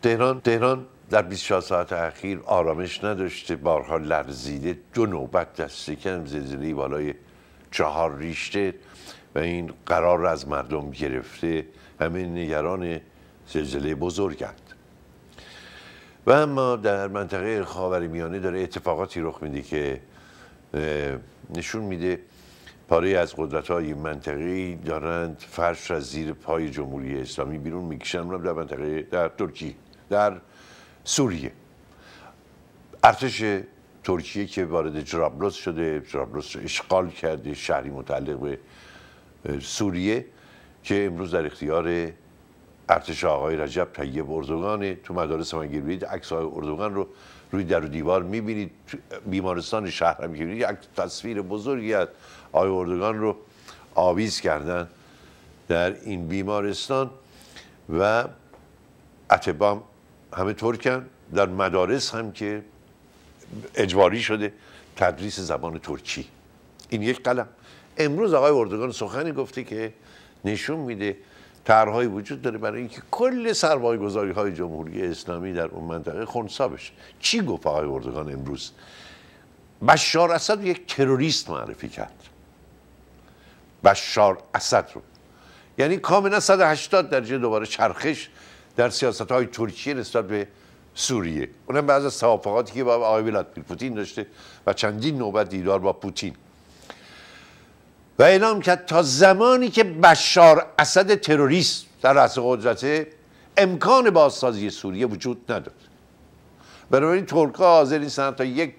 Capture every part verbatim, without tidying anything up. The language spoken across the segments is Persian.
تهران تهران در بیست و چهار ساعت اخیر آرامش نداشته، بارها لرزیده، دو نوبت دست کم زلزله بالای چهار ریشتر و این قرار را از مردم گرفته. همه نگران زلزله بزرگند. و اما در منطقه خاورمیانه داره اتفاقاتی رخ میده که نشون میده پاره از قدرت‌های منطقه‌ای دارند فرش از زیر پای جمهوری اسلامی بیرون میکشن. در منطقه در ترکیه، در سوریه، ارتش ترکیه که وارد جرابلس شده، جرابلس رو اشغال کرده، شهری متعلق به سوریه که امروز در اختیار ارتش آقای رجب طیب اردوغان. تو مدارس ما گیرید عکس‌های اردوغان رو روی در و دیوار میبینید. بیمارستان شهر هم که یک تصویر بزرگی از آقای اردوغان رو آویز کردن در این بیمارستان و اتباع همه ترکن. در مدارس هم که اجباری شده تدریس زبان ترکی. این یک قلم. امروز آقای اردوغان سخنی گفته که نشون میده طرح‌هایی وجود داره برای اینکه کل سرمایه‌گذاری‌های جمهوری اسلامی در اون منطقه خنثی بشه. چی گفت آقای اردوغان امروز؟ بشار اسد یک تروریست معرفی کرد. بشار اسد رو، یعنی کاملا صد و هشتاد درجه دوباره چرخش در سیاست‌های ترکیه نسبت به سوریه. اونم بعضی از توافقاتی که با آقای ولادیمیر پوتین داشته و چندین نوبت دیدار با پوتین، و اعلام کرد تا زمانی که بشار اسد تروریست در رأس قدرت امکان بازسازی سوریه وجود نداره. بنابراین ترک‌ها حاضر نیستن تا یک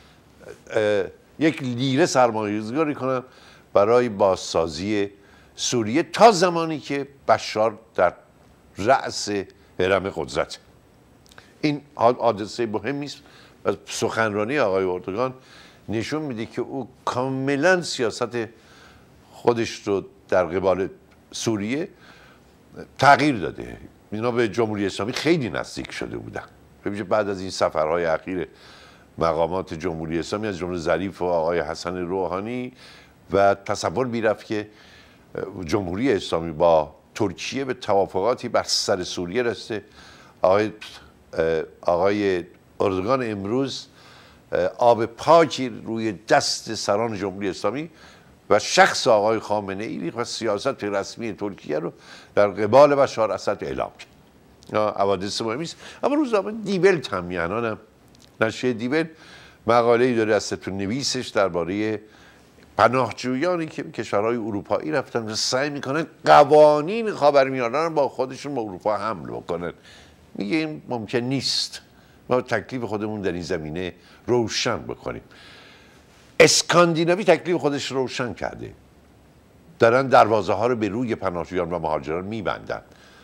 یک لیره سرمایه‌گذاری کنن برای بازسازی سوریه تا زمانی که بشار در رأس هرم قدرت. این حادثه مهمی است و سخنرانی آقای اردوغان نشون میده که او کاملا سیاست خودش رو در قبال سوریه تغییر داده. اینا به جمهوری اسلامی خیلی نزدیک شده بودن. ببینید بعد از این سفرهای اخیر مقامات جمهوری اسلامی از جمله ظریف و آقای حسن روحانی و تصور میرفت که جمهوری اسلامی با ترکیه به توافقاتی بر سر سوریه رسیده. آقای آقای اردوغان امروز آب پاکی روی دست سران جمهوری اسلامی و شخص آقای خامنه ای و سیاست رسمی ترکیه رو در قبال بشار اسد اعلام کرد. حوادث مهمی است. اما روزنامه دی ولت هم میانانم نشریه دی ولت مقاله‌ای داره از ستون نویسش درباره پناهجویانی که به کشورهای اروپایی رفتن و سعی میکنن قوانین خاورمیانه رو با خودشون به اروپا حمل بکنن. میگه این ممکن نیست. ما تکلیف خودمون در این زمینه روشن بکنیم. اسکاندیناوی تکلیف خودش روشن کرده، دارن دروازه ها رو به روی پناهجویان و مهاجران میبندن.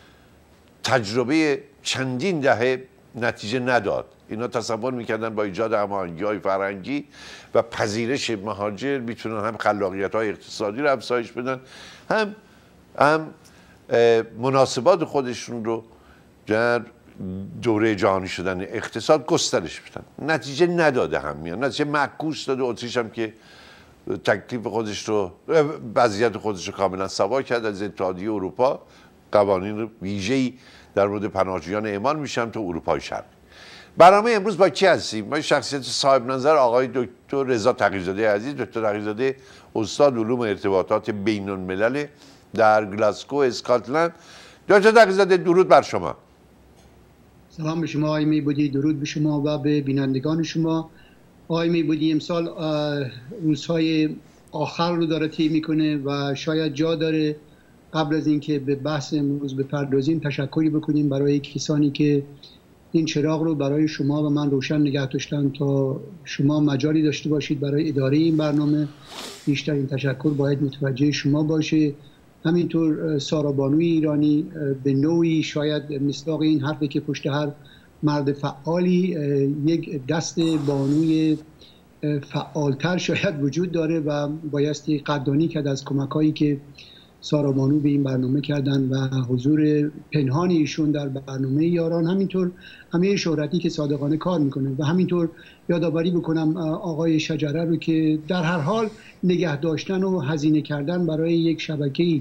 تجربه چندین دهه نتیجه نداد. اینا تصور میکردن با ایجاد هماهنگی‌های فرهنگی و پذیرش مهاجر میتونن هم خلاقیت های اقتصادی رو افزایش بدن، هم هم مناسبات خودشون رو در دوره جهانی شدن اقتصاد گسترش بدن. نتیجه نداده هم میان، نتیجه معکوس داده. اتریش هم که تکلیف خودش رو، وضعیت خودش رو کاملا سوا کرد از اتحادیه اروپا. قوانین ویژه‌ای در مورد پناهجویان اعمال میشن تو اروپای شرقی. برنامه امروز با کی هستیم؟ ما شخصیت صاحب نظر آقای دکتر رضا تقی‌زاده عزیز. دکتر تقی‌زاده استاد علوم ارتباطات بین الملل در گلاسکو اسکاتلند. دکتر تقی‌زاده درود بر شما. سلام به شما آقای میبودی، درود به شما و به بینندگان شما. آقای میبودی امسال روزهای آخر رو داره طی میکنه و شاید جا داره قبل از اینکه به بحث امروز بپردازیم تشکری بکنیم برای کسانی که این چراغ رو برای شما و من روشن نگه داشتن تا شما مجالی داشته باشید برای اداره این برنامه. بیشترین تشکر باید متوجه شما باشه. همینطور سارا بانوی ایرانی به نوعی شاید مصداق این حرفی که پشت هر مرد فعالی یک دست بانوی فعالتر شاید وجود داره و بایستی قدردانی کرد از کمک‌هایی که سارا بانو به این برنامه کردن و حضور پنهانی ایشون در برنامه یاران، همینطور همه شهرتی که صادقانه کار میکنه. و همینطور یادآوری بکنم آقای شجره رو که در هر حال نگه داشتن و هزینه کردن برای یک شبکه‌ای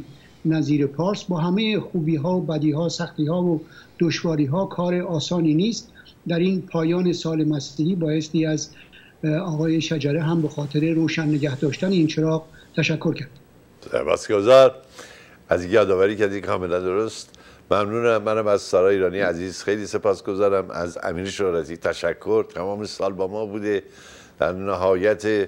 نظیر پارس. با همه خوبی ها و بدی ها، سختی ها و دشواری ها کار آسانی نیست. در این پایان سال مسیحی بایستی از آقای شجره هم به خاطر روشن نگه داشتن این چراغ تشکر کرد. سپاسگزار از یادآوری کردی، کاملا درست. ممنونم. منم از سارا ایرانی عزیز خیلی سپاسگزارم. از امیر شهرتی تشکر، تمام سال با ما بوده، در نهایت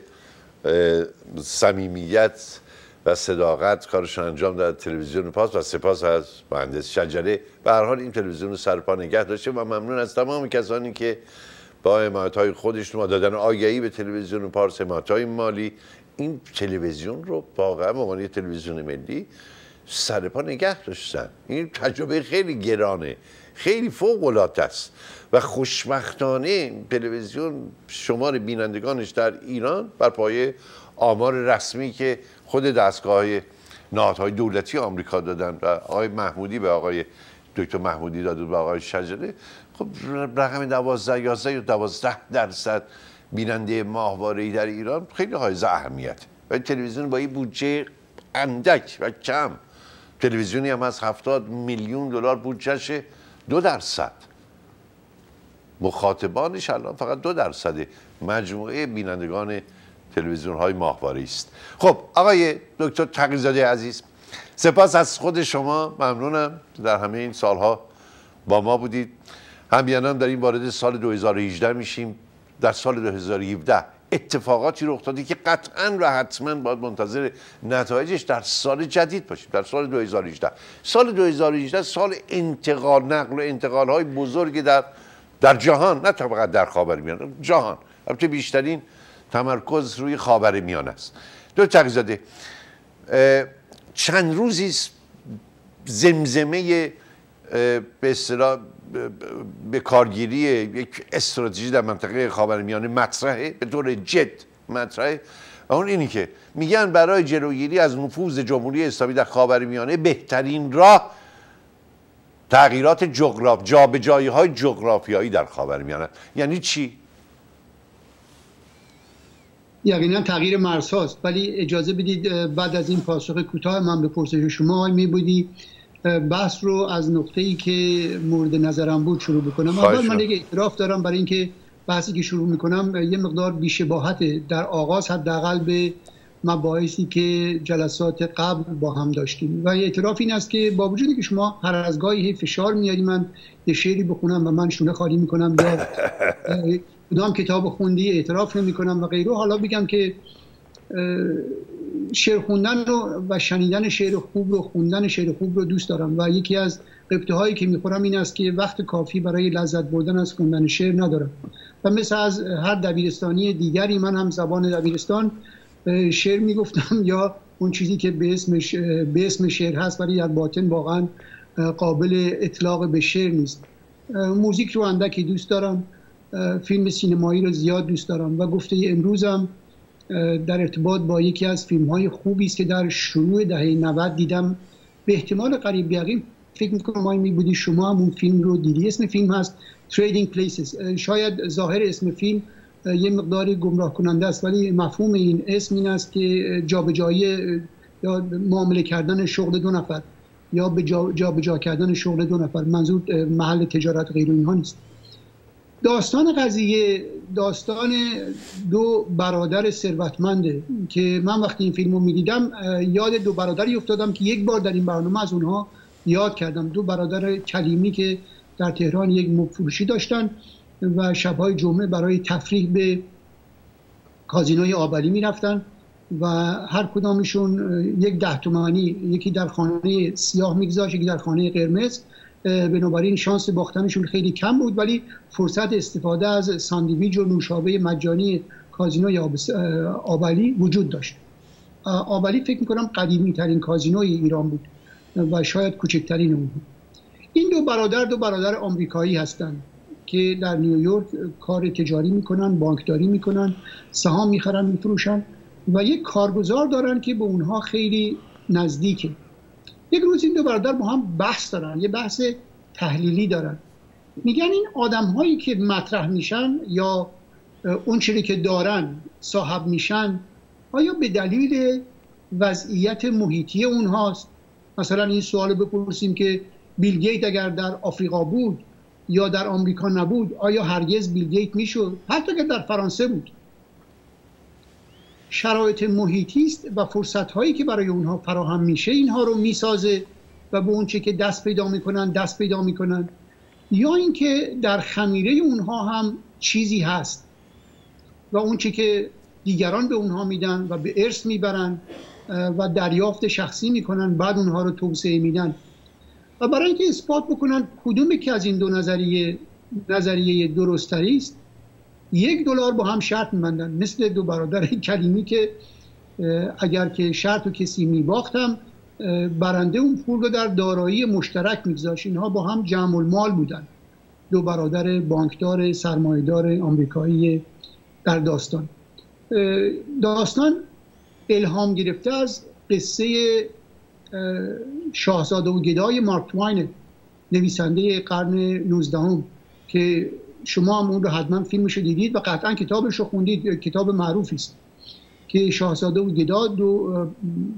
صمیمیت و صداقت کارش انجام داد تلویزیون پاس، و سپاس از مهندس شجره. به هر حال این تلویزیون رو سر پا نگه داشته و ممنون از تمام کسانی که با حمایت‌های خودشون و دادن آگهی به تلویزیون پارس، حمایت‌های مالی، این تلویزیون رو واقعا به عنوان تلویزیون ملی سر پا نگه داشتن. این تجربه خیلی گرانه، خیلی فوق‌العاده است و خوشبختانه تلویزیون شمار بینندگانش در ایران بر پایه آمار رسمی که خود دستگاه نهادهای دولتی آمریکا دادن و آقای محمودی به آقای دکتر محمودی داد و به آقای شجره، خب رقم دوازده یازده یا دوازده درصد بیننده ماهواره‌ای در ایران خیلی حائز اهمیت. و تلویزیون با این بودجه اندک و کم، تلویزیونی هم از هفتاد میلیون دلار بودجهشه، دو درصد مخاطبانش الان فقط دو درصد مجموعه بینندگان تلویزیون های ماهواره‌ای است. خب آقای دکتر تقی‌زاده عزیز، سپاس از خود شما، ممنونم در همه این سالها با ما بودید. همیانم در این وارد سال دو هزار و هجده میشیم. در سال دو هزار و هفده اتفاقاتی رخ داده که قطعا و حتما باید منتظر نتایجش در سال جدید باشیم، در سال دو هزار و هجده. سال دو هزار و هجده سال انتقال، نقل و انتقال های بزرگی در در جهان، نه فقط در خاورمیانه، جهان. البته بیشترین تمرکز روی خاورمیانه است. دکتر تقی‌زاده، چند روزی زمزمه به اصطلاح به کارگیری یک استراتژی در منطقه خاورمیانه مطرحه، به طور جد مطرحه، و اون اینی که میگن برای جلوگیری از نفوذ جمهوری اسلامی در خاورمیانه بهترین راه تغییرات جغراف جابجایی های جغرافیایی در خاورمیانه. یعنی چی؟ یقینا تغییر مرزهاست. ولی اجازه بدید بعد از این پاسخ کوتاه من به پرسش شما می بودی بحث رو از نقطه‌ای که مورد نظرم بود شروع بکنم. اول من یک اعتراف دارم برای اینکه بحثی که شروع میکنم یه مقدار بی‌شباهته در آغاز، حداقل به مباحثی که جلسات قبل با هم داشتیم. و اعتراف این است که با وجودی که شما هر از گاهی فشار میاری من یه شعری بخونم و من شونه خالی میکنم یا کدام کتاب خوندی اعتراف نمیکنم و غیره، حالا بگم که شعر خوندن رو و شنیدن شعر خوب رو، خوندن شعر خوب رو دوست دارم و یکی از قبطه هایی که میخورم این است که وقت کافی برای لذت بردن از خوندن شعر ندارم و مثل از هر دبیرستانی دیگری من هم زبان دبیرستان شعر میگفتم یا اون چیزی که به اسم به اسم شعر هست ولی در باطن واقعا قابل اطلاق به شعر نیست. موزیک رو اندکی دوست دارم، فیلم سینمایی رو زیاد دوست دارم و گفته امروزم در ارتباط با یکی از فیلم های خوبی است که در شروع دهه نود دیدم. به احتمال قریب یقین فکر میکنم ما می بودی شما هم اون فیلم رو دیدی. اسم فیلم هست Trading Places. شاید ظاهر اسم فیلم یه مقداری گمراه کننده است ولی مفهوم این اسم این است که جابجایی یا معامله کردن شغل دو نفر یا به جابجا جا کردن شغل دو نفر، منظور محل تجارت غیر اینها نیست. داستان قضیه داستان دو برادر ثروتمنده که من وقتی این فیلم رو میدیدم یاد دو برادری افتادم که یک بار در این برنامه از اونها یاد کردم. دو برادر کلیمی که در تهران یک مبل فروشی داشتن و شبهای جمعه برای تفریح به کازینوی آبلی میرفتن و هر کدامشون یک ده تومانی، یکی در خانه سیاه میگذاشت یکی در خانه قرمز. بنابراین شانس باختنشون خیلی کم بود ولی فرصت استفاده از ساندویچ و نوشابه مجانی کازینوی آبلی وجود داشت. آبلی فکر میکنم قدیمی ترین کازینوی ایران بود و شاید کوچکترین اون بود. این دو برادر دو برادر آمریکایی هستند که در نیویورک کار تجاری میکنن، بانکداری میکنن، سهام میخرن میفروشن و یک کارگزار دارن که به اونها خیلی نزدیکه. یک روز این دو برادر با هم بحث دارن، یه بحث تحلیلی دارن. میگن این آدم هایی که مطرح میشن یا اون چیزی که دارن صاحب میشن آیا به دلیل وضعیت محیطی اونهاست مثلا این سوال بپرسیم که بیل گیت اگر در آفریقا بود یا در آمریکا نبود آیا هرگز بیل گیت میشد؟ حتی که در فرانسه بود. شرایط محیطی است و فرصت‌هایی که برای اونها فراهم میشه اینها رو میسازه و به اون چه که دست پیدا میکنن دست پیدا میکنن، یا اینکه در خمیره اونها هم چیزی هست و اون چه که دیگران به اونها میدن و به ارث میبرن و دریافت شخصی میکنن بعد اونها رو توسعه میدن. و برای اینکه اثبات بکنن کدوم که از این دو نظریه نظریه درست‌تری است، یک دلار با هم شرط می‌بندن، مثل دو برادر کلیمی که اگر که شرط و کسی میباختم برنده اون پول رو در دارایی مشترک میگذاشت. اینها با هم جمع المال بودن، دو برادر بانکدار سرمایه‌دار آمریکایی در داستان. داستان الهام گرفته از قصه شاهزاده و گدای مارک توین، نویسنده قرن نوزدهم که شما هم اون رو حتما فیلمش رو دیدید و قطعا کتابش رو خوندید. کتاب معروفی است که شاهزاده و گدا دو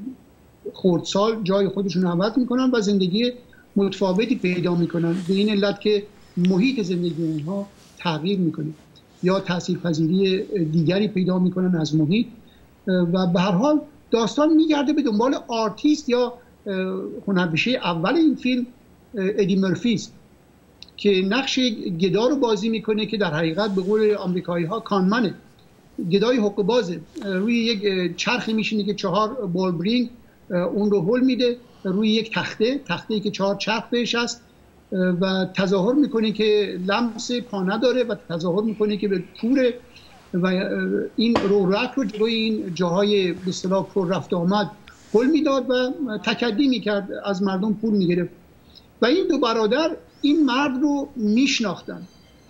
خردسال جای خودشون عوض میکنن و زندگی متفاوتی پیدا میکنن به این علت که محیط زندگی اونها تغییر میکنه یا تاثیرپذیری دیگری پیدا میکنن از محیط. و به هر حال داستان میگرده به دنبال آرتیست یا هنرپیشه اول این فیلم ادی مرفی است که نقش گدا رو بازی میکنه که در حقیقت به قول آمریکایی ها کانمنه، گدای حقه بازه. روی یک چرخی میشینه که چهار بال برینگ اون رو هل میده روی یک تخته تخته‌ای که چهار چرخ بهش هست و تظاهر میکنه که لمس پا نداره و تظاهر میکنه که به پوره و این رورک رو جلوی این جاهای به اصطلاح پر رفت آمد هل میداد و تکدی میکرد، از مردم پول میگرفت. و این دو برادر این مرد رو میشناختن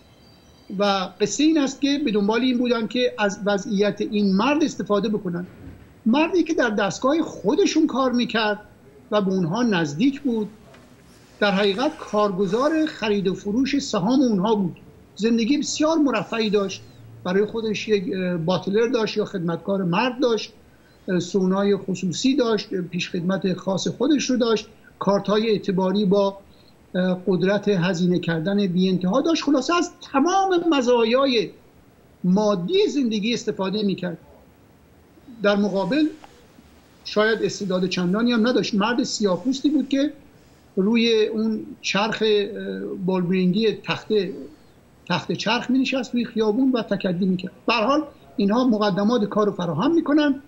و قصه این است که به دنبال این بودن که از وضعیت این مرد استفاده بکنن. مردی که در دستگاه خودشون کار میکرد و به اونها نزدیک بود، در حقیقت کارگزار خرید و فروش سهام اونها بود. زندگی بسیار مرفهی داشت، برای خودش یک باتلر داشت یا خدمتکار مرد داشت، سونای خصوصی داشت، پیش خدمت خاص خودش رو داشت، کارت‌های اعتباری با قدرت هزینه کردن بی انتها داشت. خلاصه از تمام مزایای مادی زندگی استفاده میکرد. در مقابل شاید استعداد چندانی هم نداشت. مرد سیاه‌پوستی بود که روی اون چرخ بالبرینگی تخته تخت چرخ می نشست روی خیابون و تکدی میکرد. به هر حال اینها مقدمات کار رو فراهم میکنن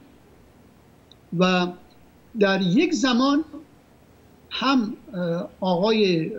و در یک زمان هم آقای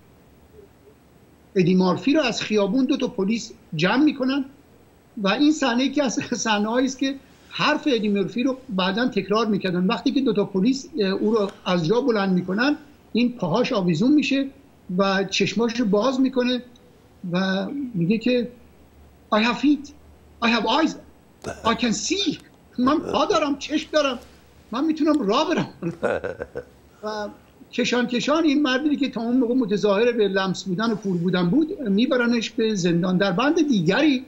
ادی مارفی رو از خیابون دو تا پلیس جمع میکنن و این صحنه که از صحنه‌هایی است که حرف ادی مارفی رو بعداً تکرار میکردن. وقتی که دو تا پلیس او رو از جا بلند میکنن این پاهاش آویزون میشه و چشماش رو باز میکنه و میگه که I have feet, I have eyes, I can see. من پا دارم، چشم دارم، من میتونم راه برم. و کشان کشان این مردی که تا اون موقع متظاهر به لمس بودن و پول بودن بود میبرنش به زندان. در بند دیگری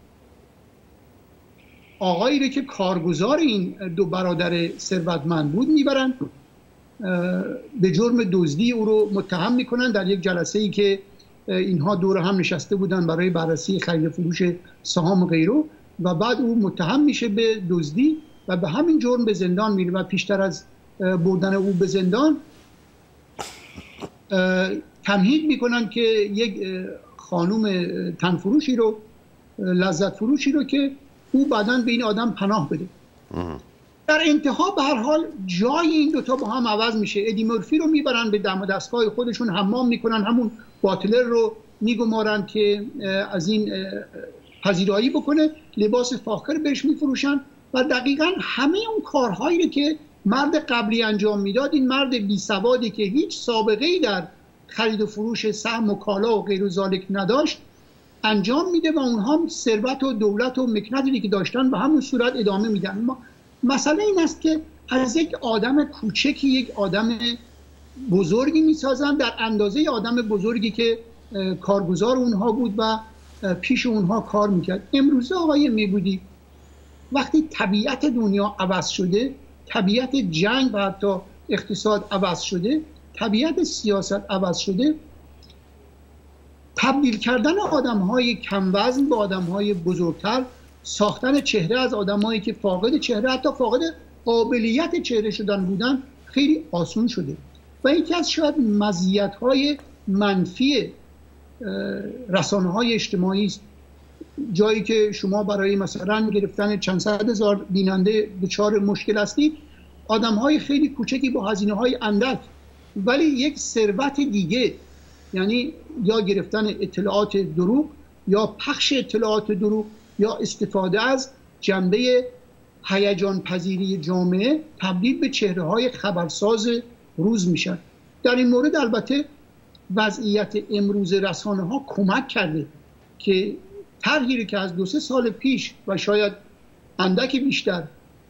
آقایی رو که کارگزار این دو برادر ثروتمند بود میبرن به جرم دزدی او رو متهم میکنن در یک جلسه ای که اینها دور هم نشسته بودن برای بررسی خرید فروش سهام و غیره و بعد او متهم میشه به دزدی و به همین جرم به زندان میره و پیشتر از بردن او به زندان تمهید میکنن که یک خانوم تنفروشی رو لذت فروشی رو که او بعداً به این آدم پناه بده. در انتها به هر حال جای این دوتا با هم عوض میشه. ادی مورفی رو میبرن به دم دستگاه خودشون حمام میکنن، همون باتلر رو میگمارن که از این پذیرایی بکنه، لباس فاخر بهش میفروشن و دقیقاً همه اون کارهایی که مرد قبلی انجام میداد این مرد بی سوادی که هیچ سابقه‌ای در خرید و فروش سهم و کالا و غیر ذالک نداشت انجام میده و اونها ثروت و دولت و مکنتی که داشتن به همون صورت ادامه میدن. مسئله این است که از یک آدم کوچکی یک آدم بزرگی میسازن در اندازه آدم بزرگی که کارگزار اونها بود و پیش اونها کار میکرد. امروزه آقای میبودی وقتی طبیعت دنیا عوض شده، طبیعت جنگ و حتی اقتصاد عوض شده، طبیعت سیاست عوض شده، تبدیل کردن آدم‌های کم وزن به آدم‌های بزرگتر، ساختن چهره از آدم‌هایی که فاقد چهره، حتی فاقد قابلیت چهره شدن بودن، خیلی آسون شده و یکی از شاید مزیت‌های منفی رسانه‌های اجتماعی است. جایی که شما برای مثلا گرفتن چند صد هزار بیننده دچار مشکل هستید، آدم‌های خیلی کوچکی با هزینه‌های اندک ولی یک ثروت دیگه، یعنی یا گرفتن اطلاعات دروغ یا پخش اطلاعات دروغ یا استفاده از جنبه هیجان پذیری جامعه، تبدیل به چهره‌های خبرساز روز میشن. در این مورد البته وضعیت امروز رسانه‌ها کمک کرده که طرحی که از دو سه سال پیش و شاید اندک بیشتر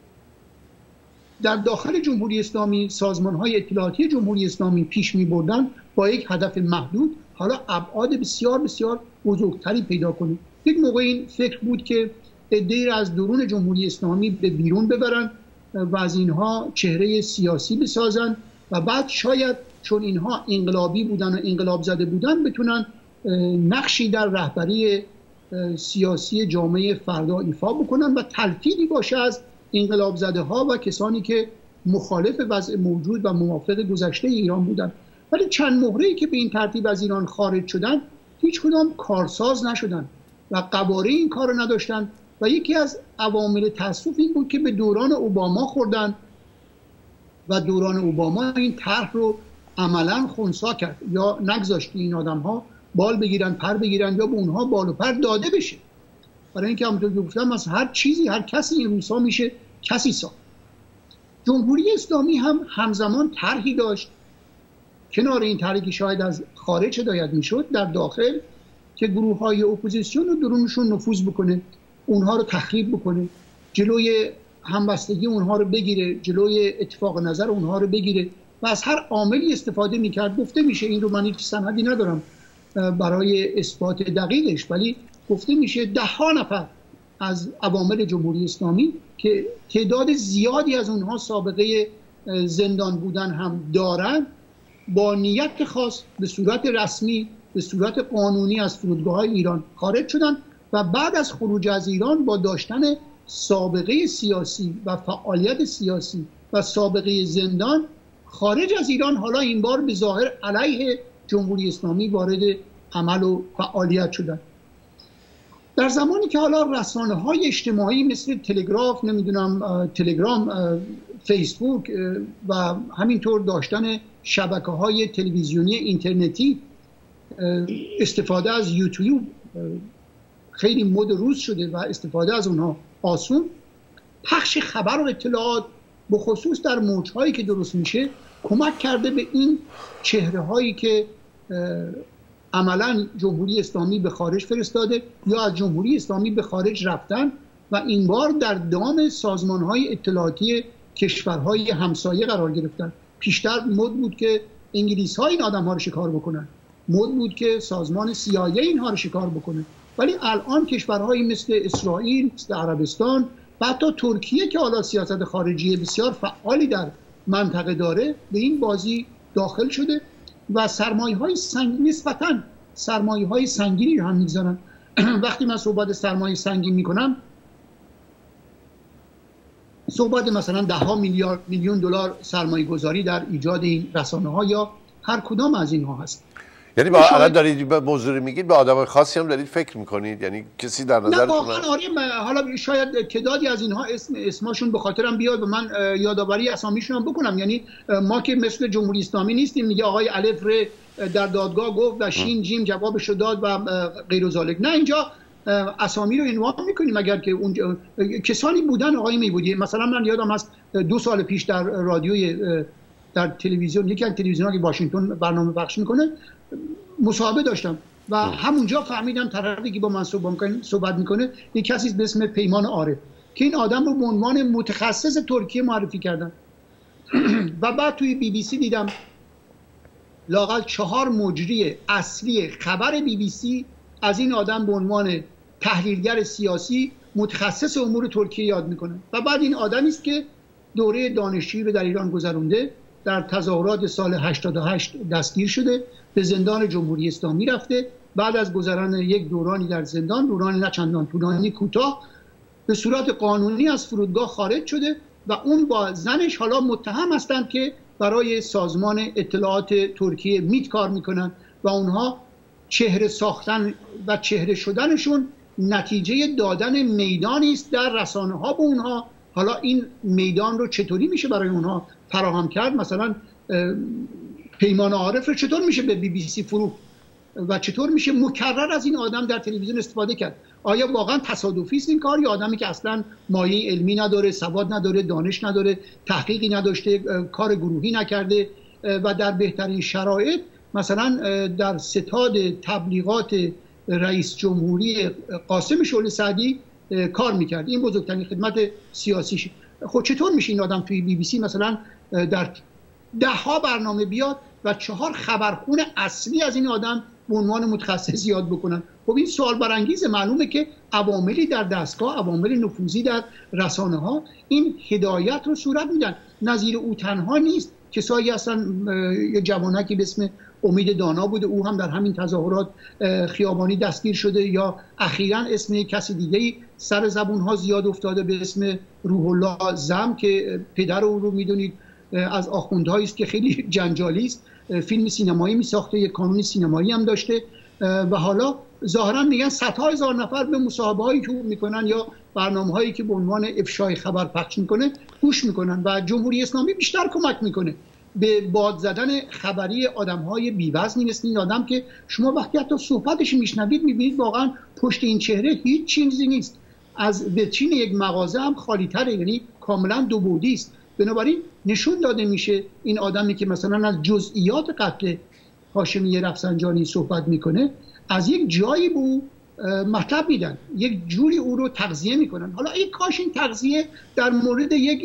در داخل جمهوری اسلامی سازمان‌های اطلاعاتی جمهوری اسلامی پیش می‌بردن با یک هدف محدود، حالا ابعاد بسیار بسیار بزرگتری پیدا کنه. یک موقع این فکر بود که عده‌ای را از درون جمهوری اسلامی به بیرون ببرن و از اینها چهره سیاسی بسازن و بعد شاید چون اینها انقلابی بودن و انقلاب زده بودن بتونن نقشی در رهبری سیاسی جامعه فردا ایفا بکنن و تلفیقی باشه از انقلاب زده ها و کسانی که مخالف وضع موجود و موافق گذشته ایران بودن. ولی چند مهره‌ای که به این ترتیب از ایران خارج شدن هیچ کدام کارساز نشدن و قواره این کار رو نداشتن و یکی از عوامل تأسف این بود که به دوران اوباما خوردن و دوران اوباما این طرح رو عملاً خنثی کرد یا نگذاشت که این آدم‌ها بال بگیرن، پر بگیرن یا به اونها بال و پر داده بشه. برای اینکه همونطور که گفتم از هر چیزی هر کسی این روزها میشه کسی ساخت. جمهوری اسلامی هم همزمان طرحی داشت کنار این طرحی که شاید از خارج هدایت میشد در داخل که گروه‌های اپوزیسیون رو درونشون نفوذ بکنه، اونها رو تخریب بکنه، جلوی همبستگی اونها رو بگیره، جلوی اتفاق نظر اونها رو بگیره و از هر عاملی استفاده میکرد. گفته میشه، این رو من هیچ سندی ندارم برای اثبات دقیقش، ولی گفته میشه ده ها نفر از عوامل جمهوری اسلامی که تعداد زیادی از اونها سابقه زندان بودن هم دارن، با نیت خاص به صورت رسمی به صورت قانونی از فرودگاه‌های ایران خارج شدن و بعد از خروج از ایران با داشتن سابقه سیاسی و فعالیت سیاسی و سابقه زندان خارج از ایران، حالا این بار به ظاهر علیه جمهوری اسلامی وارد عمل و فعالیت شدن. در زمانی که حالا رسانه‌های اجتماعی مثل تلگراف، نمیدونم تلگرام، فیسبوک و همینطور داشتن شبکه‌های تلویزیونی اینترنتی، استفاده از یوتیوب خیلی مد روز شده و استفاده از اونها آسون، پخش خبر و اطلاعات به خصوص در موج‌هایی که درست میشه کمک کرده به این چهره‌هایی که عملاً جمهوری اسلامی به خارج فرستاده یا از جمهوری اسلامی به خارج رفتن و این بار در دام سازمان‌های اطلاعاتی کشورهای همسایه قرار گرفتن. پیشتر مد بود که انگلیس‌ها این آدم‌ها رو شکار بکنن، مد بود که سازمان سی آی ای اینها رو شکار بکنه، ولی الان کشورهایی مثل اسرائیل، مثل عربستان و حتی ترکیه که حالا سیاست خارجی بسیار فعالی در منطقه داره به این بازی داخل شده و سرمایه‌های سنگین، نسبتاً سرمایه‌های سنگینی رو هم می‌گذارن. وقتی من صحبت سرمایه سنگین می‌کنم، صحبت مثلا ده ها میلیارد میلیون دلار سرمایه گذاری در ایجاد این رسانه‌ها یا هر کدام از اینها هست. یعنی با الان دارید به موضوع میگید به آدم خاصی هم دارید فکر میکنید؟ یعنی کسی در نظرتون؟ نه واقعا آره، حالا شاید تعدادی از اینها اسم اسمشون به خاطرم بیاد و من یادآوری اسامیشون هم بکنم. یعنی ما که مثل جمهوری اسلامی نیستیم میگه آقای الف ر در دادگاه گفت و شین جیم جوابش داد و غیر ذالک. نه، اینجا اسامی رو عنوان میکنیم اگر که اونجا کسانی بودن. آقای میبودی مثلا من یادم هست دو سال پیش در رادیوی در تلویزیون، یکی از تلویزیون‌ها که واشنگتن برنامه پخش میکنه، مصاحبه داشتم و همونجا فهمیدم طرفی که با من صحبت میکنه یک کسی به اسم پیمان عارف که این آدم رو به عنوان متخصص ترکیه معرفی کردن و بعد توی بی بی سی دیدم لااقل چهار مجری اصلی خبر بی بی سی از این آدم به عنوان تحلیلگر سیاسی متخصص امور ترکیه یاد میکنه و بعد این آدمی است که دوره دانشجویی رو در ایران گذرونده در تظاهرات سال هشتاد و هشت دستگیر شده، به زندان جمهوری اسلامی رفته. بعد از گذران یک دورانی در زندان، دورانی نه چندان طولانی، کوتاه، به صورت قانونی از فرودگاه خارج شده و اون با زنش حالا متهم هستند که برای سازمان اطلاعات ترکیه میت کار میکنن و اونها چهره ساختن و چهره شدنشون نتیجه دادن میدانی است در رسانه ها به اونها. حالا این میدان رو چطوری میشه برای اونها فراهم کرد؟ مثلا پیمان عارف رو چطور میشه به بی بی سی فروخت و چطور میشه مکرر از این آدم در تلویزیون استفاده کرد؟ آیا واقعا تصادفی است این کار، یا آدمی که اصلا مایه علمی نداره، سواد نداره، دانش نداره، تحقیقی نداشته، کار گروهی نکرده و در بهترین شرایط مثلا در ستاد تبلیغات رئیس جمهوری قاسم شعله سعدی کار میکرد؟ این بزرگترین خدمت سیاسیش. خب چطور میشه این آدم توی بی بی سی مثلا در ده ها برنامه بیاد و چهار خبرخون اصلی از این آدم به عنوان متخصص یاد بکنن؟ خب این سوال برانگیزه. معلومه که عواملی در دستگاه، عوامل نفوذی در رسانه ها این هدایت رو صورت میدن. نظیر او تنها نیست، کسایی هستن، یه جوانکی به اسم امید دانا بوده، او هم در همین تظاهرات خیابانی دستگیر شده، یا اخیراً اسم کسی دیگه‌ای سر زبون ها زیاد افتاده به اسم روح الله زم که پدر او رو میدونید از آخوندهایی است که خیلی جنجالی است، فیلم سینمایی می ساخته، یک کانون سینمایی هم داشته و حالا ظاهرا میگن صدها هزار نفر به مصاحبه هایی که میکنن یا برنامه هایی که به عنوان افشای خبر پخش میکنه گوش میکنن و جمهوری اسلامی بیشتر کمک میکنه به باد زدن خبری آدم های بی‌وزنی مثل این آدم که شما وقتی حتی صحبتش میشنوید میبینید واقعا پشت این چهره هیچ چیزی نیست، از ویترین یک مغازه هم خالی تره، یعنی کاملا دو بعدی است. بنابراین نشون داده میشه این آدمی که مثلا از جزئیات قتل هاشمی رفسنجانی صحبت میکنه از یک جایی به او مطلب میدن، یک جوری او رو تغذیه میکنن. حالا این کاش این تغذیه در مورد یک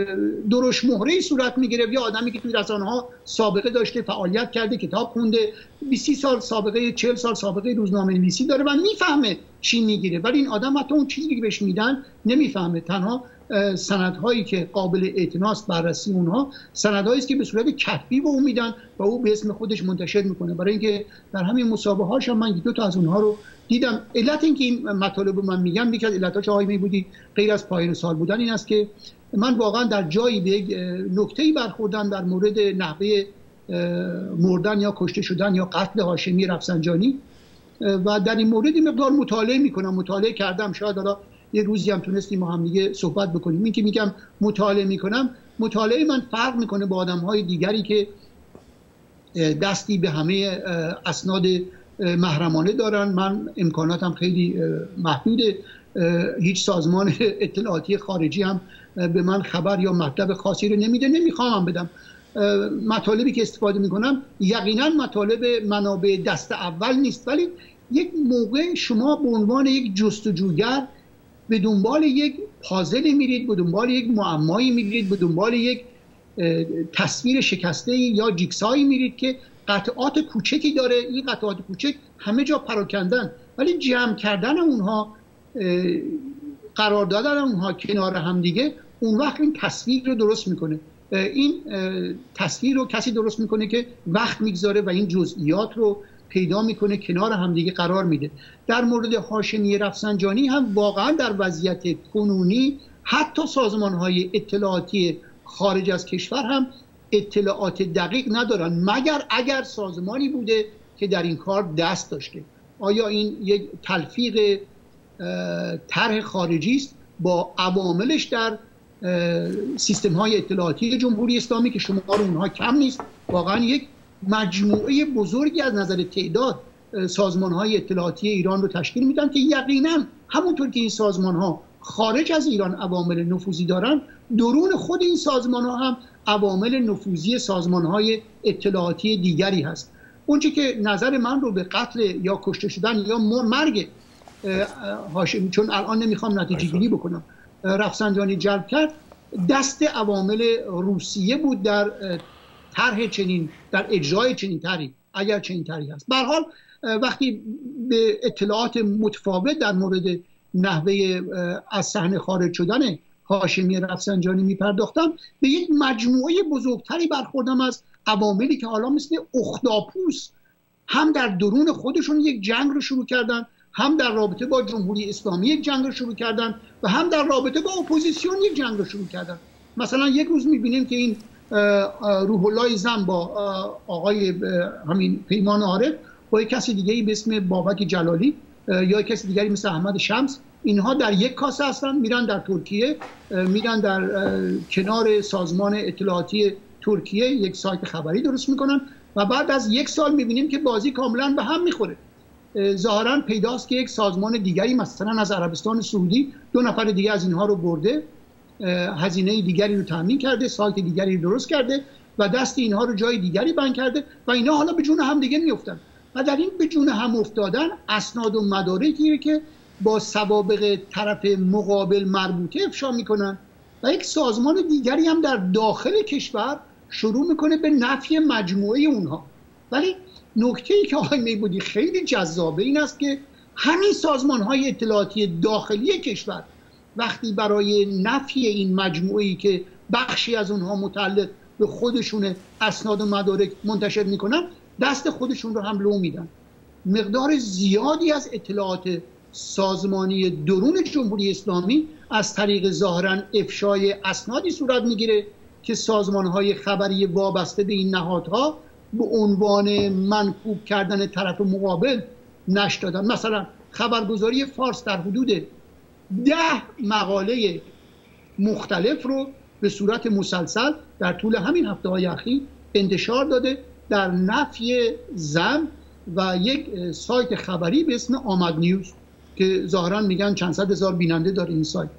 درشت مهره‌ای صورت میگیره، یا آدمی که توی رسانه ها سابقه داشته، فعالیت کرده، کتاب خونده، بیست سال سابقه، چهل سال سابقه روزنامه نویسی داره و میفهمه چی میگیره، ولی این آدم حتی اون چیزی که بهش میدن نمیفهمه. تنها سندهایی که قابل اعتناست بررسی اونها سندهایی است که به صورت کتبی به او میدن و او به اسم خودش منتشر میکنه. برای اینکه در همین مسابقه هاش هم من دو تا از اونها رو دیدم. علت این که این مطالب من میگم، یکی از علتاش آقای میبودی غیر از پایان سال بودن این است که من واقعا در جایی به یک نکته‌ای برخوردم در مورد نحوه مردن یا کشته شدن یا قتل هاشمی رفسنجانی و در این مورد مقدار مطالعه میکنم، مطالعه کردم، شاید حالا یه روزی هم تونستیم ما هم دیگه صحبت بکنیم. این که میگم مطالعه میکنم، مطالعه من فرق میکنه با آدم‌های دیگری که دستی به همه اسناد محرمانه دارن. من امکاناتم خیلی محدوده، هیچ سازمان اطلاعاتی خارجی هم به من خبر یا مطلب خاصی رو نمیده، نمیخوام بدم. مطالبی که استفاده میکنم یقینا مطالب منابع دست اول نیست، ولی یک موقع شما به عنوان یک جستجوگر به دنبال یک پازلی میرید، به دنبال یک معمایی میرید، به دنبال یک تصویر شکسته یا جیکسایی میرید که قطعات کوچکی داره. این قطعات کوچک همه جا پراکندن، ولی جمع کردن اونها، قرار دادن اونها کنار هم دیگه، اون وقت این تصویر رو درست میکنه. این تصویر رو کسی درست میکنه که وقت میگذاره و این جزئیات رو پیدا میکنه، کنار همدیگه قرار میده. در مورد هاشمی رفسنجانی هم واقعا در وضعیت کنونی حتی سازمان‌های اطلاعاتی خارج از کشور هم اطلاعات دقیق ندارن، مگر اگر سازمانی بوده که در این کار دست داشته. آیا این یک تلفیق طرح خارجی است با عواملش در سیستم‌های اطلاعاتی جمهوری اسلامی که شمار اونها کم نیست؟ واقعا یک مجموعه بزرگی از نظر تعداد سازمان‌های اطلاعاتی ایران رو تشکیل میدن که یقینا همونطور که این سازمان‌ها خارج از ایران عوامل نفوذی دارن، درون خود این سازمان‌ها هم عوامل نفوذی سازمان‌های اطلاعاتی دیگری هست. اونچه که نظر من رو به قتل یا کشته شدن یا مرگ هاشمی، چون الان نمیخوام نتیجه گیری بکنم، رفسنجانی جلب کرد، دست عوامل روسیه بود در طرح چنین، در اجرای چنین طرحی، اگر چنین طرحی هست. به هر حال وقتی به اطلاعات متفاوت در مورد نحوه از صحنه خارج شدن هاشمی رفسنجانی میپرداختم، به یک مجموعه بزرگتری برخوردم از عواملی که حالا مثل اختاپوس هم در درون خودشون یک جنگ رو شروع کردن، هم در رابطه با جمهوری اسلامی یک جنگ رو شروع کردن و هم در رابطه با اپوزیسیون یک جنگ رو شروع کردن. مثلا یک روز میبینیم که این روح الله زن با آقای همین پیمان عارف با یک کسی دیگری به اسم بابک جلالی یا کسی دیگری مثل احمد شمس، اینها در یک کاسه هستن، میرن در ترکیه، میرن در کنار سازمان اطلاعاتی ترکیه یک سایت خبری درست میکنن و بعد از یک سال میبینیم که بازی کاملا به هم میخوره. ظاهرا پیداست که یک سازمان دیگری مثلا از عربستان سعودی دو نفر دیگه از اینها رو برده، هزینه دیگری رو تامین کرده، سایت دیگری رو درست کرده و دست اینها رو جای دیگری بند کرده و اینا حالا به جون هم دیگه میافتن. و در این به جون هم افتادن اسناد و مدارکی که با سوابق طرف مقابل مربوطه افشا میکنن و یک سازمان دیگری هم در داخل کشور شروع میکنه به نفی مجموعه اونها. ولی نکته‌ای که آقای میبودی خیلی جذابه این است که همین سازمان‌های اطلاعاتی داخلی کشور وقتی برای نفی این مجموعه‌ای که بخشی از اونها متعلق به خودشون اسناد و مدارک منتشر میکنن، دست خودشون رو هم لو میدن. مقدار زیادی از اطلاعات سازمانی درون جمهوری اسلامی از طریق ظاهراً افشای اسنادی صورت میگیره که سازمان‌های خبری وابسته به این نهادها به عنوان منکوب کردن طرف مقابل نشر دادن. مثلا خبرگزاری فارس در حدود ده مقاله مختلف رو به صورت مسلسل در طول همین هفته‌های اخیر انتشار داده در نفی ذم و یک سایت خبری به اسم آمد نیوز که ظاهراً میگن چند صد هزار بیننده داره این سایت.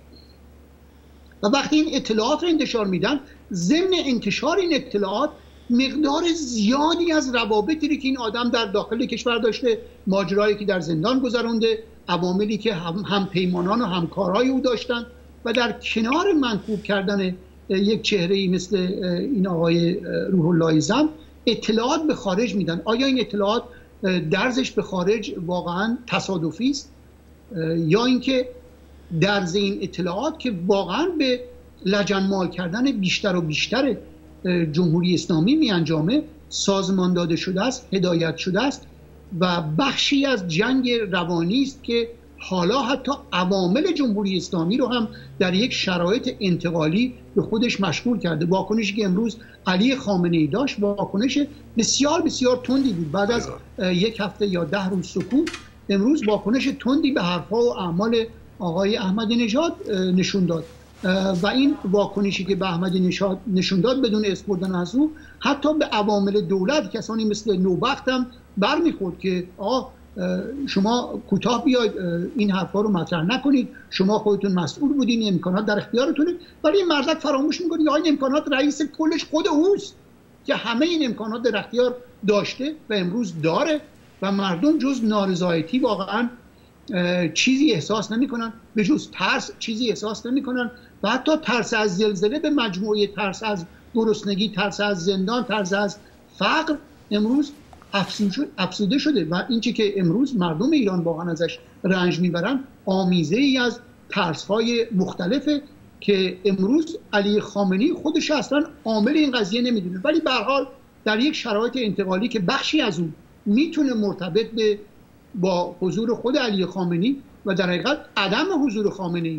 و وقتی این اطلاعات رو انتشار میدن، ضمن انتشار این اطلاعات مقدار زیادی از روابطی که این آدم در داخل کشور داشته، ماجرایی که در زندان گذرونده، عواملی که هم, هم پیمانان و همکارای او داشتن و در کنار منکوب کردن یک چهره‌ای مثل این آقای روح الله زم اطلاعات به خارج میدن. آیا این اطلاعات درزش به خارج واقعا تصادفی است یا اینکه درز این اطلاعات که واقعا به لجنمال کردن بیشتر و بیشتر جمهوری اسلامی می انجامه سازمان داده شده است، هدایت شده است و بخشی از جنگ روانی است که حالا حتی عوامل جمهوری اسلامی رو هم در یک شرایط انتقالی به خودش مشغول کرده. واکنشی که امروز علی خامنه ای داشت واکنش بسیار بسیار تندی بود. بعد از یک هفته یا ده روز سکوت، امروز واکنش تندی به حرفها و اعمال آقای احمدی نژاد نشون داد و این واکنشی که به احمدی نژاد نشون داد بدون اسپردن از او حتی به عوامل دولت، کسانی مثل نوبخت هم برمیخورد که آه شما کوتاه بیاید این حرفا رو مطرح نکنید، شما خودتون مسئول بودین، امکانات در اختیارتونه. ولی این مردک فراموش میکنه یا این امکانات رئیس کلش خود اوست که همه این امکانات در اختیار داشته و امروز داره و مردم جز نارضایتی واقعا چیزی احساس نمیکنن، به جز ترس چیزی احساس نمیکنن و حتی ترس از زلزله به مجموعه ترس از گرسنگی، ترس از زندان، ترس از فقر امروز افزوده شده و این چی که امروز مردم ایران واقعا ازش رنج میبرن آمیزه ای از ترس‌های مختلفه که امروز علی خامنه‌ای خودش اصلا عامل این قضیه نمیدونه. ولی به هر حال در یک شرایط انتقالی که بخشی از اون میتونه مرتبط به با حضور خود علی خامنه‌ای و در حقیقت عدم حضور خامنه‌ای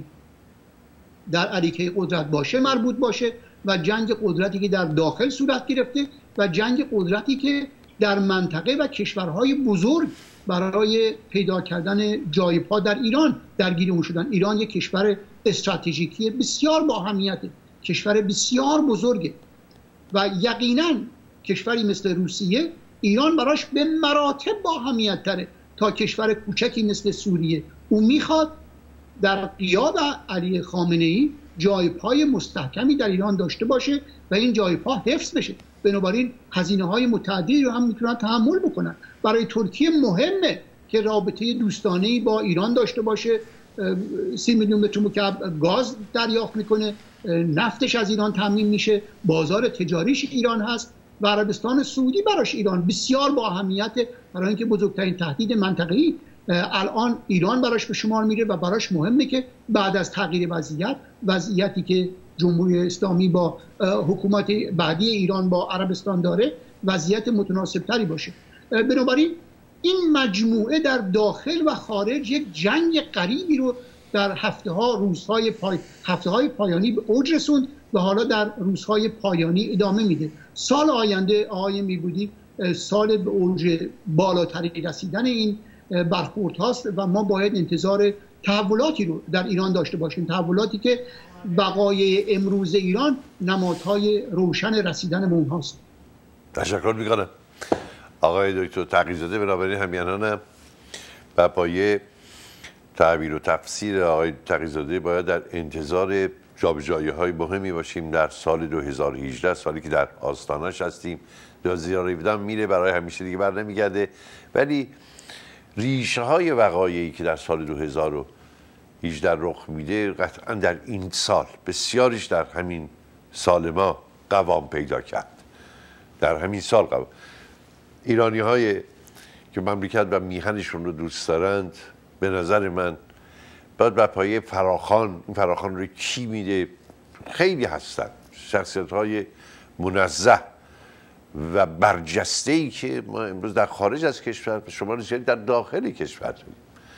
در علیه قدرت باشه مربوط باشه و جنگ قدرتی که در داخل صورت گرفته و جنگ قدرتی که در منطقه و کشورهای بزرگ برای پیدا کردن جای پا در ایران درگیر اون شدن. ایران یک کشور استراتژیکی بسیار با اهمیته، کشور بسیار بزرگه و یقینا کشوری مثل روسیه ایران براش به مراتب با اهمیت تره تا کشور کوچکی مثل سوریه. او میخواد در غیاب علی خامنه‌ای جای پای مستحکمی در ایران داشته باشه و این جای پا حفظ بشه. بنابراین هزینه های متعددی رو هم میتونن تحمل بکنن. برای ترکیه مهمه که رابطه دوستانه‌ای با ایران داشته باشه. سی میلیون متر مکعب گاز دریافت میکنه، نفتش از ایران تامین میشه، بازار تجاریش ایران هست و عربستان سعودی براش ایران بسیار با اهمیته برای اینکه بزرگترین تهدید منطقه‌ای الان ایران براش به شمار میره و براش مهمه که بعد از تغییر وضعیت وضعیتی که جمهوری اسلامی با حکومت بعدی ایران با عربستان داره وضعیت متناسبتری باشه. بنابراین این مجموعه در داخل و خارج یک جنگ غریبی رو در هفته ها روزهای پای هفته های پایانی به اوج رسوند و حالا در روزهای پایانی ادامه میده. سال آینده آقای میبودی سال به اوج بالاتری رسیدن این برخورد هاست و ما باید انتظار تحولاتی رو در ایران داشته باشیم، تحولاتی که بقای امروز ایران نمادهای روشن رسیدن به اونهاست. تشکر میکنم آقای دکتر تقی‌زاده. بنابراین همینانم و پایه تعبیر و تفسیر آقای تقی‌زاده باید در انتظار جابجایی‌های مهمی باشیم در سال دو هزار و هجده، سالی که در آستانش هستیم. دو هزار و هفده میره برای همیشه دیگه بر نمیگرده، ولی ریشه های وقایعی که در سال دو هزار و هجده رخ میده قطعا در این سال بسیاریش در همین سال ما قوام پیدا کرد. در همین سال قوام ایرانی های که مملکت و میهنشون رو دوست دارند به نظر من باید بر پایه فراخوان، این فراخوان رو کی میده؟ خیلی هستن شخصیت های منزه و برجسته‌ای که ما امروز در خارج از کشور شما رسید در داخل کشور داریم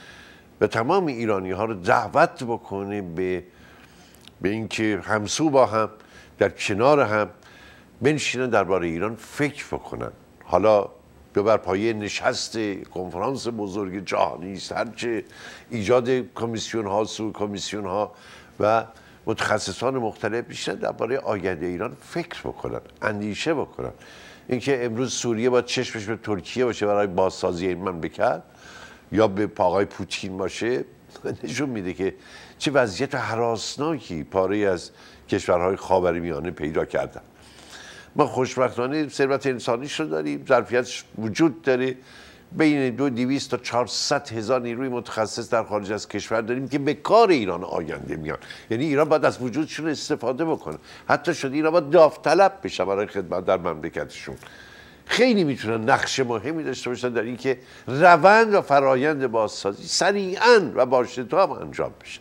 و تمام ایرانی ها رو دعوت بکنه به به اینکه همسو با هم در کنار هم بنشینن درباره ایران فکر بکنن. حالا به بر پایه نشست کنفرانس بزرگ جهانی است، هرچه ایجاد کمیسیون ها، سو کمیسیون ها و متخصصان مختلف بیشتر درباره آینده ایران فکر بکنن، اندیشه بکنن. اینکه امروز سوریه باید چشمش به ترکیه باشه برای بازسازی این مملکت یا به آقای پوتین باشه نشون میده که چه وضعیت هراسناکی پاره از کشورهای خاورمیانه پیدا کردن. ما خوشبختانه ثروت انسانیش رو داریم، ظرفیتش وجود داره، بین دو دویست تا چهارصد هزار نیروی متخصص در خارج از کشور داریم که به کار ایران آینده میان. یعنی ایران باید از وجودشون استفاده بکنه، حتی شده ایران باید داوطلب بشه برای خدمت در مملکتشون. خیلی میتونن نقش مهمی داشته باشن در این که روند و فرایند بازسازی سریعاً و با شتاب انجام بشه.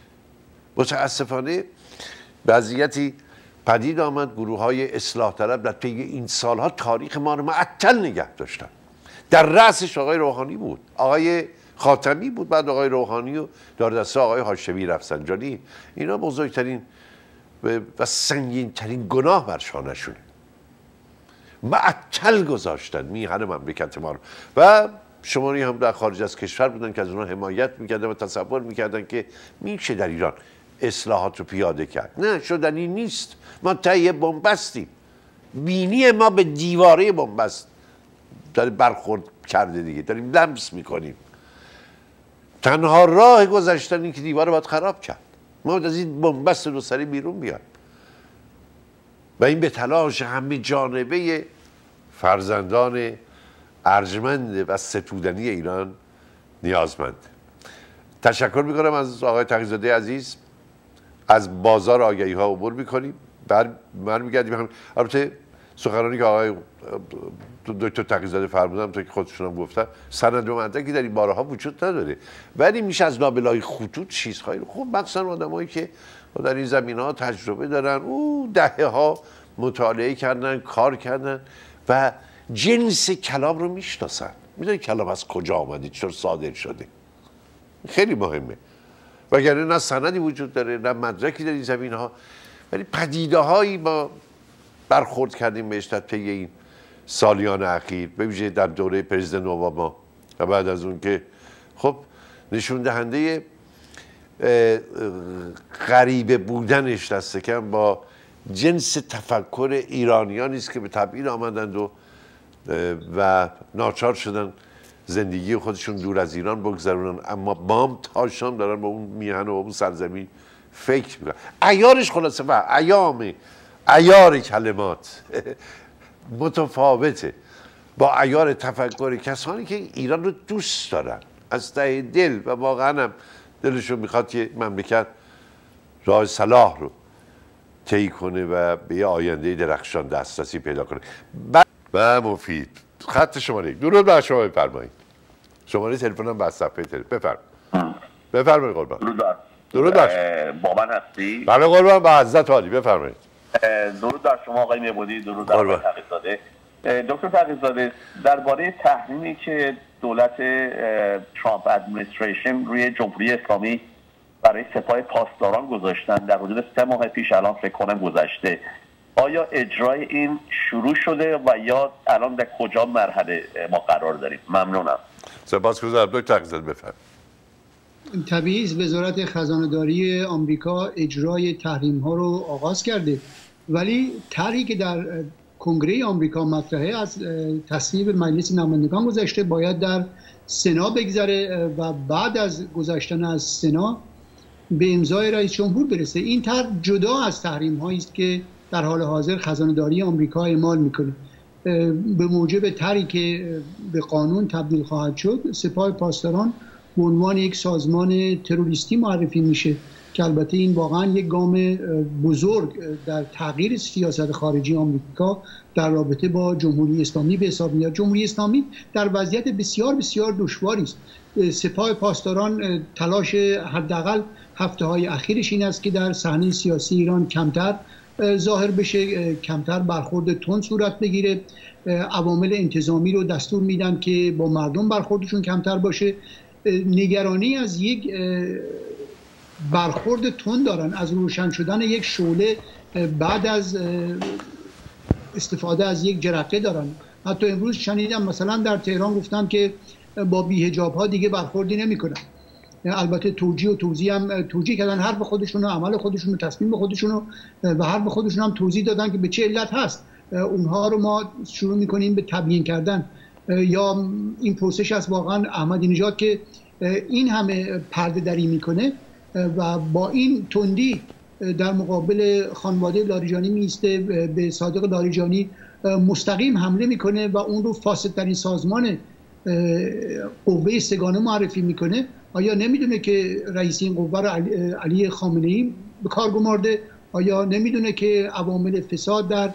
متاسفانه وضعیتی پدید آمد، گروه های اصلاح طلب در طی این سالها تاریخ ما رو معطل نگه داشتن. در رأسش آقای روحانی بود، آقای خاتمی بود، بعد آقای روحانی و داردسته آقای هاشمی رفسنجانی. اینا بزرگترین و سنگین ترین گناه بر شانه‌شونه. معطل گذاشتن میهن مملکت ما رو و شماری هم در خارج از کشور بودن که از اونها حمایت میکردن و تصور میکردن که میشه در ایران اصلاحات رو پیاده کرد. نه، شدنی نیست. ما ته بنبستیم، بینی ما به دیواره بنبست داره برخورد کرده دیگه، داریم لمس میکنیم. تنها راه گذشتن این که دیواره باید خراب کرد. ما باید از این بنبست دو سری بیرون بیاد و این به تلاش همه جانبه فرزندان ارجمند و ستودنی ایران نیازمند. تشکر میکنم از آقای تقی‌زاده عزیز. از بازار آگهی ها عبور میکنیم، بعد برمیگردیم. هم البته سخنرانی که آقای دکتر تقی‌زاده فرمودن تا که خودشون هم گفتن سند و مدرکی در این باره ها وجود نداره، ولی میشه از لابلای خطوط چیزهایی رو خوب، مخصوصا آدمایی که در این زمینه ها تجربه دارن، او دهه ها مطالعه کردن، کار کردن و جنس کلام رو میشناسن، میدونی کلام از کجا آمده، چطور صادر شده. خیلی مهمه، وگرنه نه سندی وجود داره نه مدرکی در این زمینه ها، ولی پدیده هایی ما برخورد کردیم بهش در طی این سالیان اخیر، به ویژه در دوره پرزیدنت اوباما و بعد از اون که خب نشون دهنده غریبه بودنش دست کم با جنس تفکر ایرانیانی است که به تبعید آمدند و و ناچار شدن زندگی خودشون دور از ایران بگذرونن، اما بام تا شام دارن با اون میهن و با اون سرزمین فکر میکنن. عیارش خلاصه و ایام عیار کلمات متفاوته با عیار تفکر کسانی که ایران رو دوست دارن از ته دل و واقعا هم دلشون میخواد که مملکت راه صلاح رو طی کنه و به یه آینده درخشان دسترسی پیدا کنه. و مفید. خط شماره یک. درود بر شما بفرمایید. شماره تلفنم بر صفحه تلفن. بفرمایید. بفرمایید قربان. درود بر درود بر با من هستی؟ بله قربان، با عزت عالی. بفرمایید. درود بر شما آقای میبودی، درود بر آقای تقی‌زاده. دکتر تقی‌زاده، درباره تحریمی که دولت ترامپ ادمنستریشن روی جمهوری اسلامی برای سپاه پاسداران گذاشتن در حدود سه ماه پیش الان فکر کنم گذشته، آیا اجرای این شروع شده و یا الان در کجا مرحله ما قرار داریم؟ ممنونم. سپاسگزارم دکتر تقی‌زاده. بفرمایید. طبیعی وزارت خزانه‌داری آمریکا اجرای تحریم ها رو آغاز کرده، ولی طرحی که در کنگره آمریکا مطرحه از تصویب مجلس نمایندگان گذشته باید در سنا بگذره و بعد از گذشتن از سنا به امضای رئیس جمهور برسه. این طرح جدا از تحریم هایی است که در حال حاضر خزانه‌داری آمریکا اعمال میکنه. به موجب طرحی که به قانون تبدیل خواهد شد، سپاه پاسداران به عنوان یک سازمان تروریستی معرفی میشه که البته این واقعا یک گام بزرگ در تغییر سیاست خارجی آمریکا در رابطه با جمهوری اسلامی به حساب میاد. جمهوری اسلامی در وضعیت بسیار بسیار دشواری است. سپاه پاسداران تلاش حداقل هفته های اخیرش این است که در صحنه سیاسی ایران کمتر ظاهر بشه، کمتر برخورد تند صورت بگیره. عوامل انتظامی رو دستور میدن که با مردم برخوردشون کمتر باشه. نگرانی از یک برخورد تند دارن، از روشن شدن یک شعله بعد از استفاده از یک جرقه دارن. حتی امروز شنیدم مثلا در تهران گفتن که با بی‌حجاب ها دیگه برخوردی نمی‌کنن. البته توجیه و توضیح هم توجیه کردن حرف خودشون و عمل خودشون و تصمیم خودشون و حرف خودشون هم توضیح دادن که به چه علت هست. اونها رو ما شروع می‌کنیم به تبیین کردن. یا این پرسش است واقعا احمدی نژاد که این همه پرده دری میکنه و با این تندی در مقابل خانواده لاریجانی میسته، به صادق لاریجانی مستقیم حمله میکنه و اون رو فاسدترین سازمان قوه سگانه معرفی میکنه. آیا نمیدونه که رئیس این قوه رو علی خامنه‌ای به کار گمارده؟ آیا نمیدونه که عوامل فساد در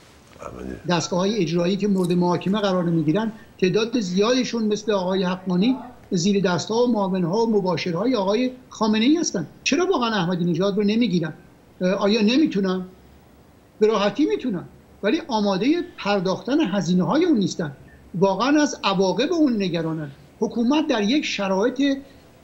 دستگاه‌های اجرایی که مورد محاکمه قرار میگیرن تعداد زیادشون مثل آقای حقانی زیر دست‌ها و معاون‌ها و مباشرهای آقای خامنه‌ای هستن؟ چرا واقعا احمدی نژاد رو نمیگیرن؟ آیا نمیتونن؟ به راحتی میتونن، ولی آماده پرداختن هزینه‌های اون نیستن. واقعا از عواقب اون نگرانن. حکومت در یک شرایط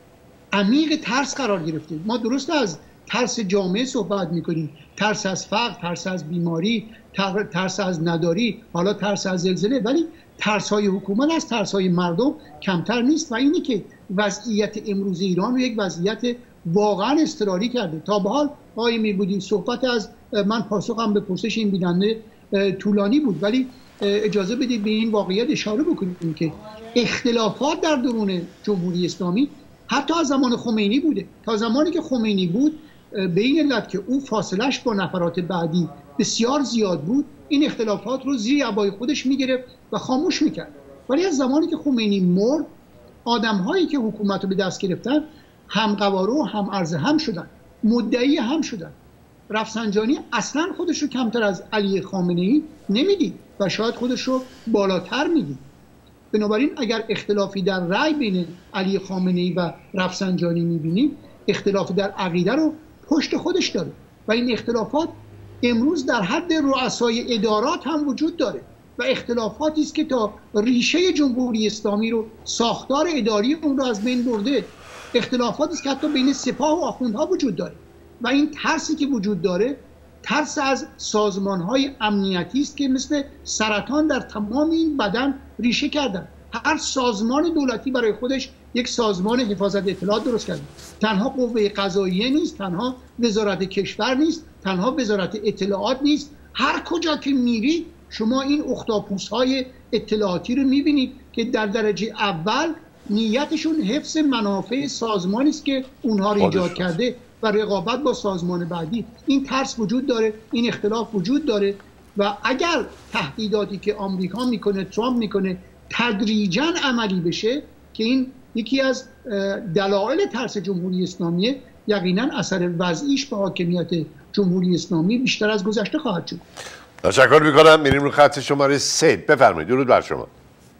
عمیق ترس قرار گرفته. ما درست از ترس جامعه صحبت میکنیم، ترس از فقر، ترس از بیماری، ترس از نداری، حالا ترس از زلزله، ولی ترس های حکومت از ترس های مردم کمتر نیست و اینی که وضعیت امروز ایران رو یک وضعیت واقعا اضطراری کرده. تا به حال آقای میربودی صحبت از من پاسخم به پرسش این بیننده طولانی بود، ولی اجازه بدید به این واقعیت اشاره بکنیم که اختلافات در درون جمهوری اسلامی حتی از زمان خمینی بوده. تا زمانی که خمینی بود به این علت که او فاصلش با نفرات بعدی بسیار زیاد بود، این اختلافات رو زیر عبای خودش میگرفت و خاموش میکرد. ولی از زمانی که خمینی مرد، آدم هایی که حکومت رو به دست گرفتن هم قوارو هم عرض هم شدن، مدعی هم شدن. رفسنجانی اصلا خودش رو کمتر از علی خامنه‌ای نمیدید و شاید خودش رو بالاتر میدید. بنابراین اگر اختلافی در رأی بین علی خامنه‌ای و رفسنجانی میبینیم، اختلافی در عقیده رو پشت خودش داره و این اختلافات امروز در حد رؤسای ادارات هم وجود داره و اختلافاتی است که تا ریشه جمهوری اسلامی رو، ساختار اداری اون رو از بین برده. اختلافاتی است که حتی بین سپاه و آخوندها وجود داره و این ترسی که وجود داره ترس از سازمان‌های امنیتی است که مثل سرطان در تمام این بدن ریشه کردن. هر سازمان دولتی برای خودش یک سازمان حفاظت اطلاعات درست کرده. تنها قوه قضاییه نیست، تنها وزارت کشور نیست، تنها وزارت اطلاعات نیست. هر کجا که میری شما این اختاپوس‌های اطلاعاتی رو می‌بینید که در درجه اول نیتشون حفظ منافع سازمانی است که اونها رو ایجاد کرده و رقابت با سازمان بعدی. این ترس وجود داره، این اختلاف وجود داره و اگر تهدیداتی که آمریکا میکنه، ترامپ میکنه تدریجاً عملی بشه که این یکی از دلایل ترس جمهوری اسلامیه، یقینا اثر وضعیش به حاکمیت جمهوری اسلامی بیشتر از گذشته خواهد شد. تشکر میکنم. میریم رو خط شماره سه. بفرمایید. درود بر شما.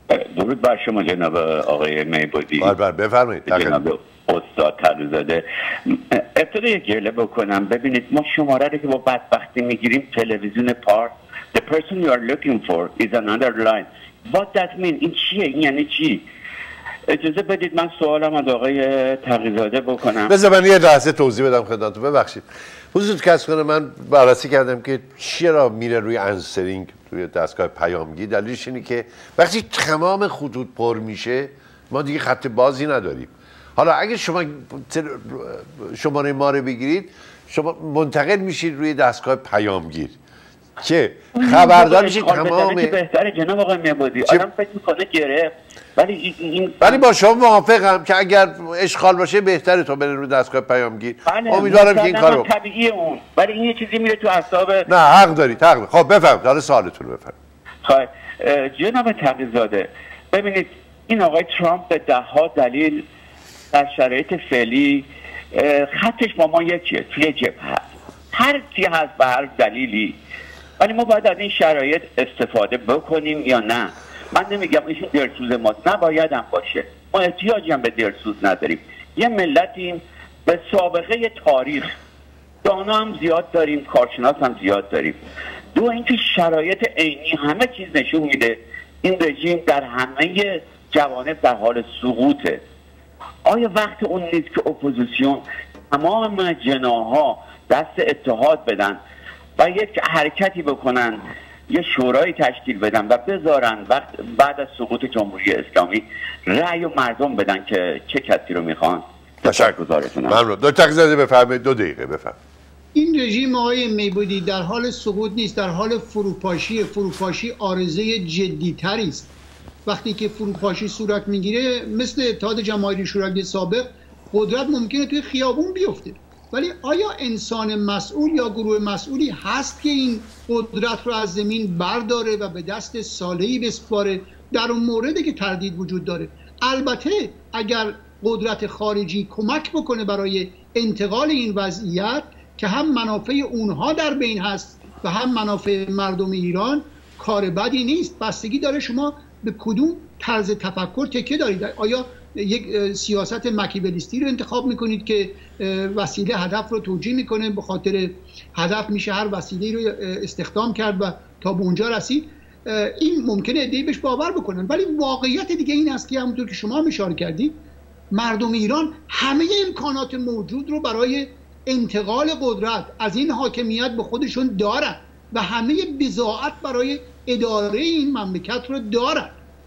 درود بر شما جناب آقای میبودی. بله بفرمایید. جناب استاد تقی‌زاده، ابتدا یک گله بکنم. ببینید ما شماره رو که با بدبختی میگیریم تلویزیون پارس، the person you are looking for is another line. what that mean؟ این چیه؟ این یعنی چی؟ اجازه بدید من سوالم از آقای تقی‌زاده بکنم. بذار من یه لحظه توضیح بدم خدمتتون. ببخشید حضورت کس کنه من بررسی کردم که چرا میره روی انسرینگ روی دستگاه پیامگی. دلیلش اینه که وقتی تمام خطوط پر میشه ما دیگه خط بازی نداریم. حالا اگه شما شماره ما رو بگیرید شما منتقل میشید روی دستگاه پیامگیر که خبردار میشید تمام بهتره جناب آقای میبودی. آدم فکر میکنه گرفت ولی این ولی با شما موافقم که اگر اشغال باشه بهتره تا بره روی دستگاه پیامگیر. بله امیدوارم که این کارو طبیعیه اون، ولی این یه چیزی میره تو اعصاب. نه حق دارید حق دارید. خب بفهم داره سوالتون رو بفهم. خب جناب تقی‌زاده ببینید این آقای ترامپ به ده ها دلیل در شرایط فعلی خطش با ما یکیه، توی جبهه هست، هر چی هست به هر دلیلی، ولی ما باید از این شرایط استفاده بکنیم یا نه. من نمیگم ایشون دلسوز ماست، نباید هم باشه، ما احتیاجی هم به دلسوز نداریم. یه ملتیم به سابقه تاریخ، دانا هم زیاد داریم، کارشناس هم زیاد داریم. دو اینکه شرایط عینی همه چیز نشون میده این رژیم در همه جوانب در حال سقوطه. آیا وقت اون نیست که اپوزیسیون تمام جناح‌ها دست اتحاد بدن و یک حرکتی بکنن، یه شورای تشکیل بدن و بذارن وقت بعد از سقوط جمهوری اسلامی رأی و مردم بدن که چه کسی رو میخوان؟ تشکر. ممنون. دکتر تقی‌زاده بفرمایید. دو دقیقه بفرمایید. این رژیم آقای میبودی در حال سقوط نیست، در حال فروپاشی. فروپاشی عارضه جدی‌تری است. وقتی که فروپاشی صورت میگیره مثل اتحاد جماهیر شوروی سابق قدرت ممکنه توی خیابون بیفته، ولی آیا انسان مسئول یا گروه مسئولی هست که این قدرت رو از زمین برداره و به دست صالحی بسپاره؟ در اون موردی که تردید وجود داره. البته اگر قدرت خارجی کمک بکنه برای انتقال این وضعیت که هم منافع اونها در بین هست و هم منافع مردم ایران، کار بدی نیست. بستگی داره شما به کدوم طرز تفکر تکیه دارید. آیا یک سیاست مکیاولیستی رو انتخاب میکنید که وسیله هدف رو توجیه میکنه، به خاطر هدف میشه هر وسیله رو استخدام کرد و تا به اونجا رسید؟ این ممکنه عده‌ای بهش باور بکنن، ولی واقعیت دیگه این است که همونطور که شما هم اشاره کردید مردم ایران همه امکانات موجود رو برای انتقال قدرت از این حاکمیت به خودشون دارن و همه بضاعت برای اداره این مملکت رو دارن.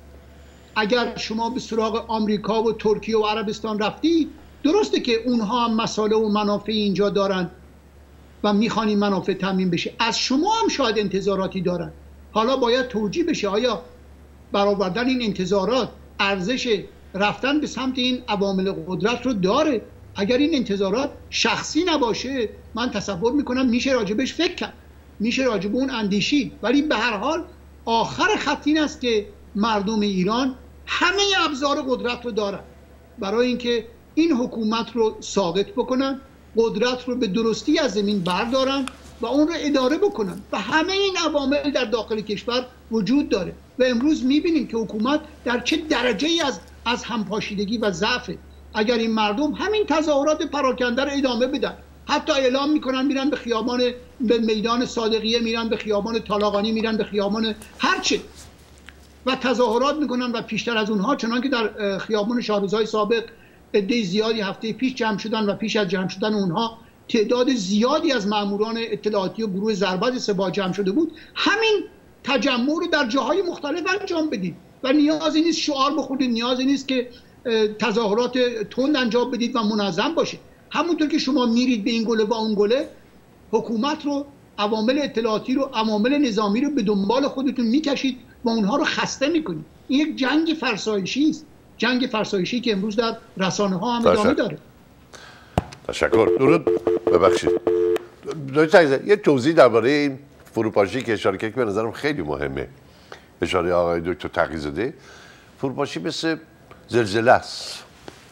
اگر شما به سراغ آمریکا و ترکیه و عربستان رفتی، درسته که اونها هم مسائل و منافع اینجا دارن و میخوان این منافع تامین بشه، از شما هم شاید انتظاراتی دارن. حالا باید توجیه بشه آیا برآوردن این انتظارات ارزش رفتن به سمت این عوامل قدرت رو داره. اگر این انتظارات شخصی نباشه من تصور میکنم میشه راجبش فکر کرد، میشه راجب اون اندیشید، ولی به هر حال آخر خط این است که مردم ایران همه ابزار قدرت رو دارن برای اینکه این حکومت رو ساقط بکنن، قدرت رو به درستی از زمین بردارن و اون رو اداره بکنن و همه این عوامل در داخل کشور وجود داره و امروز میبینیم که حکومت در چه درجه ای از از همپاشیدگی و ضعفه. اگر این مردم همین تظاهرات پراکنده رو ادامه بدن، حتی اعلام میکنن میرن به خیابان، به میدان صادقیه میرن، به خیابان طالقانی میرن، به خیابان هرچه و تظاهرات میکنن و پیشتر از اونها چنان که در خیابان شاهروزهای سابق عده زیادی هفته پیش جمع شدن و پیش از جمع شدن اونها تعداد زیادی از ماموران اطلاعاتی و گروه ضربت سپاه جمع شده بود، همین تجمع رو در جاهای مختلف انجام بدید و نیازی نیست شعار بخورید، نیازی نیست که تظاهرات تند انجام بدید و منظم باشه. همونطور که شما میرید به این گله و اون گله، حکومت رو، عوامل اطلاعاتی رو، عوامل نظامی رو به دنبال خودتون میکشید و اونها رو خسته میکنید. این یک جنگ فرسایشی است، جنگ فرسایشی که امروز در رسانه ها هم ادامه داره. تشکر. درود. ببخشید دکتر یه توضیح درباره این فروپاشی که اشاره کردید به نظرم خیلی مهمه. اشاره آقای دکتر تقی‌زاده، فروپاشی مثل زلزله است.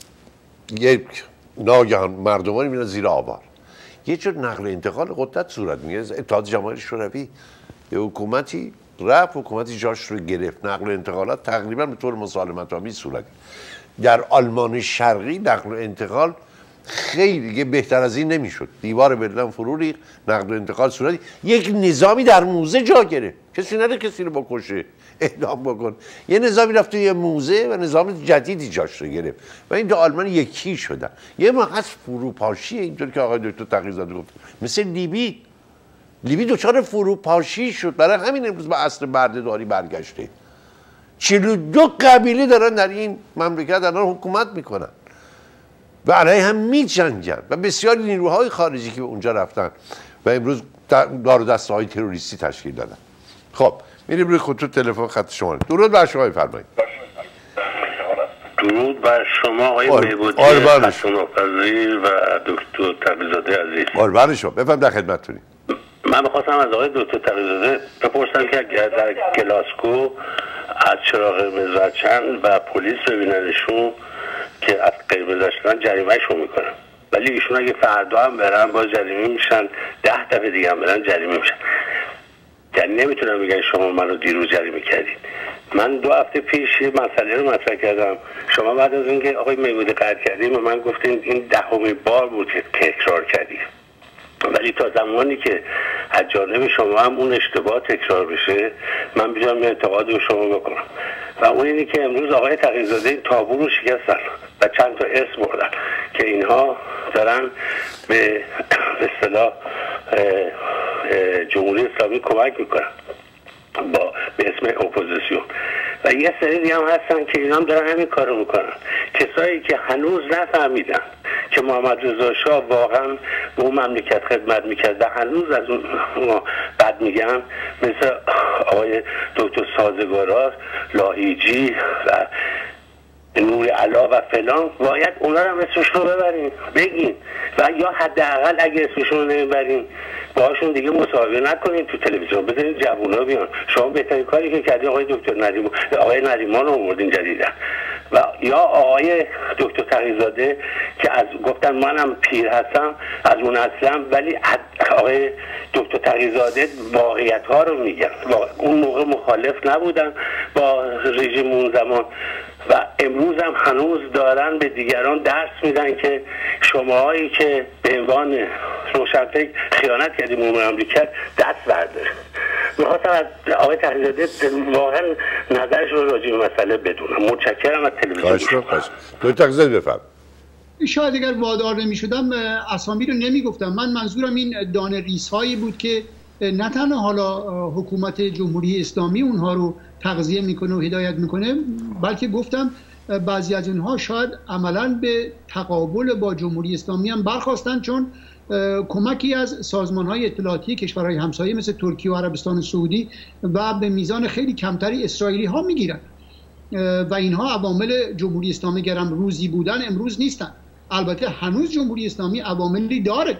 یک ناگهان مردمان میرن زیر آوار، یه جور نقل انتقال قدرت صورت میگیره. اتحاد جماهیر شوروی یه حکومتی رفت، حکومتی جاش رو گرفت. نقل و انتقالات تقریبا به طور مسالمت آمیز صورت در آلمان شرقی نقل و انتقال خیلی دیگه بهتر از این نمیشد. دیوار برلین فرو ریخت، نقل و انتقال صورت، یک نظامی در موزه جا گرفت. کسی نره کسی رو بکشه، اعدام بکن. یه نظامی رفت توی موزه و نظام جدیدی جاش رو گرفت و این دو آلمان یکی شدن. یه موقع از فروپاشی، اینطور که آقای دکتر تقی‌زاده گفت، مثل لیبی لیبی دچار فروپاشی شد، برای همین امروز به اصل بردهداری برگشته. چهل و دو قبیله دارن در این مملکت الان حکومت میکنن و علیه هم میجنگن و بسیاری نیروهای خارجی که به اونجا رفتن و امروز دار و دسته های تروریستی تشکیل دادن. خب میریم روی خطوط تلفن خط شما. درود بر شما، بفرمایید. درود بر شما آقای میبودی حسن‌آفرینی و دکتر تقی‌زاده عزیز. قربان شما، بفرمایید، در خدمتتونیم. من می‌خواستم از آقای دکتر تقی‌زاده بپرسم که اگر در گلاسکو از چراغ قرمز رد و پلیس ببیننشون که از قرمز شدن جریمه‌شون میکنن، ولی ایشون اگه فردا هم برن باز جریمه میشن، ده دفعه دیگه هم برن جریمه میشن. یعنی نمیتونم بگن شما منو دیروز جریمه کردید. من دو هفته پیش مسئله رو مطرح کردم، شما بعد از اینکه آقای میمودی قطع کردیم و من گفتین این دهمین بار بود که تکرار کردیم، ولی تا زمانی که از جانب شما هم اون اشتباه تکرار بشه من بیام انتقاد به شما بکنم و اون اینی که امروز آقای تقی‌زاده این تابو رو شکستن و چند تا اسم بردن که اینها دارن به اصطلاح جمهوری اسلامی کمک میکنن با به اسم اپوزیسیون و یه سری دیگه هم هستن که اینا هم دارن همین کارو میکنن. کسایی که هنوز نفهمیدن که محمد رضا شاه واقعا به اون مملکت خدمت میکرد و هنوز از اون بد میگن، مثل آقای دکتر سازگارا، لاهیجی و نور علا و فلان، باید اونا رو هم اسمشون رو ببرین بگین و یا حداقل اگه اسمشون رو نمیبرین باهاشون دیگه مصاحبه نکنین تو تلویزیون، بذارین جوونا بیان. شما بهترین کاری که کردی آقای دکتر نریمان آقای نریمان رو آوردین جدیدن و یا آقای دکتر تقی‌زاده که از گفتن منم پیر هستم از اون اصلا، ولی آقای دکتر تقی‌زاده واقعیت ها رو میگن. اون موقع مخالف نبودن با رژیم اون زمان و امروز هم هنوز دارن به دیگران درس میدن که شماهایی که به عنوان روشنفکر خیانت کردیم به مملکت دست برداره. میخواستم از آقای تقی‌زاده واقعا نظرش رو راجع به مسئله بدونم. متشکرم از تلویزیون. دکتر تقی‌زاده بفرمایید. شاید اگر وادار نمی‌شدم اسامی رو نمیگفتم. من منظورم این دانه ریزهایی بود که نه تنها حالا حکومت جمهوری اسلامی اونها رو تغذیه میکنه و هدایت میکنه، بلکه گفتم بعضی از اونها شاید عملاً به تقابل با جمهوری اسلامی هم برخواستن، چون کمکی از سازمان‌های اطلاعاتی کشورهای همسایه مثل ترکیه و عربستان سعودی و به میزان خیلی کمتری اسرائیلی ها میگیرن و اینها عوامل جمهوری اسلامی گرم روزی بودن امروز نیستن. البته هنوز جمهوری اسلامی عواملی داره،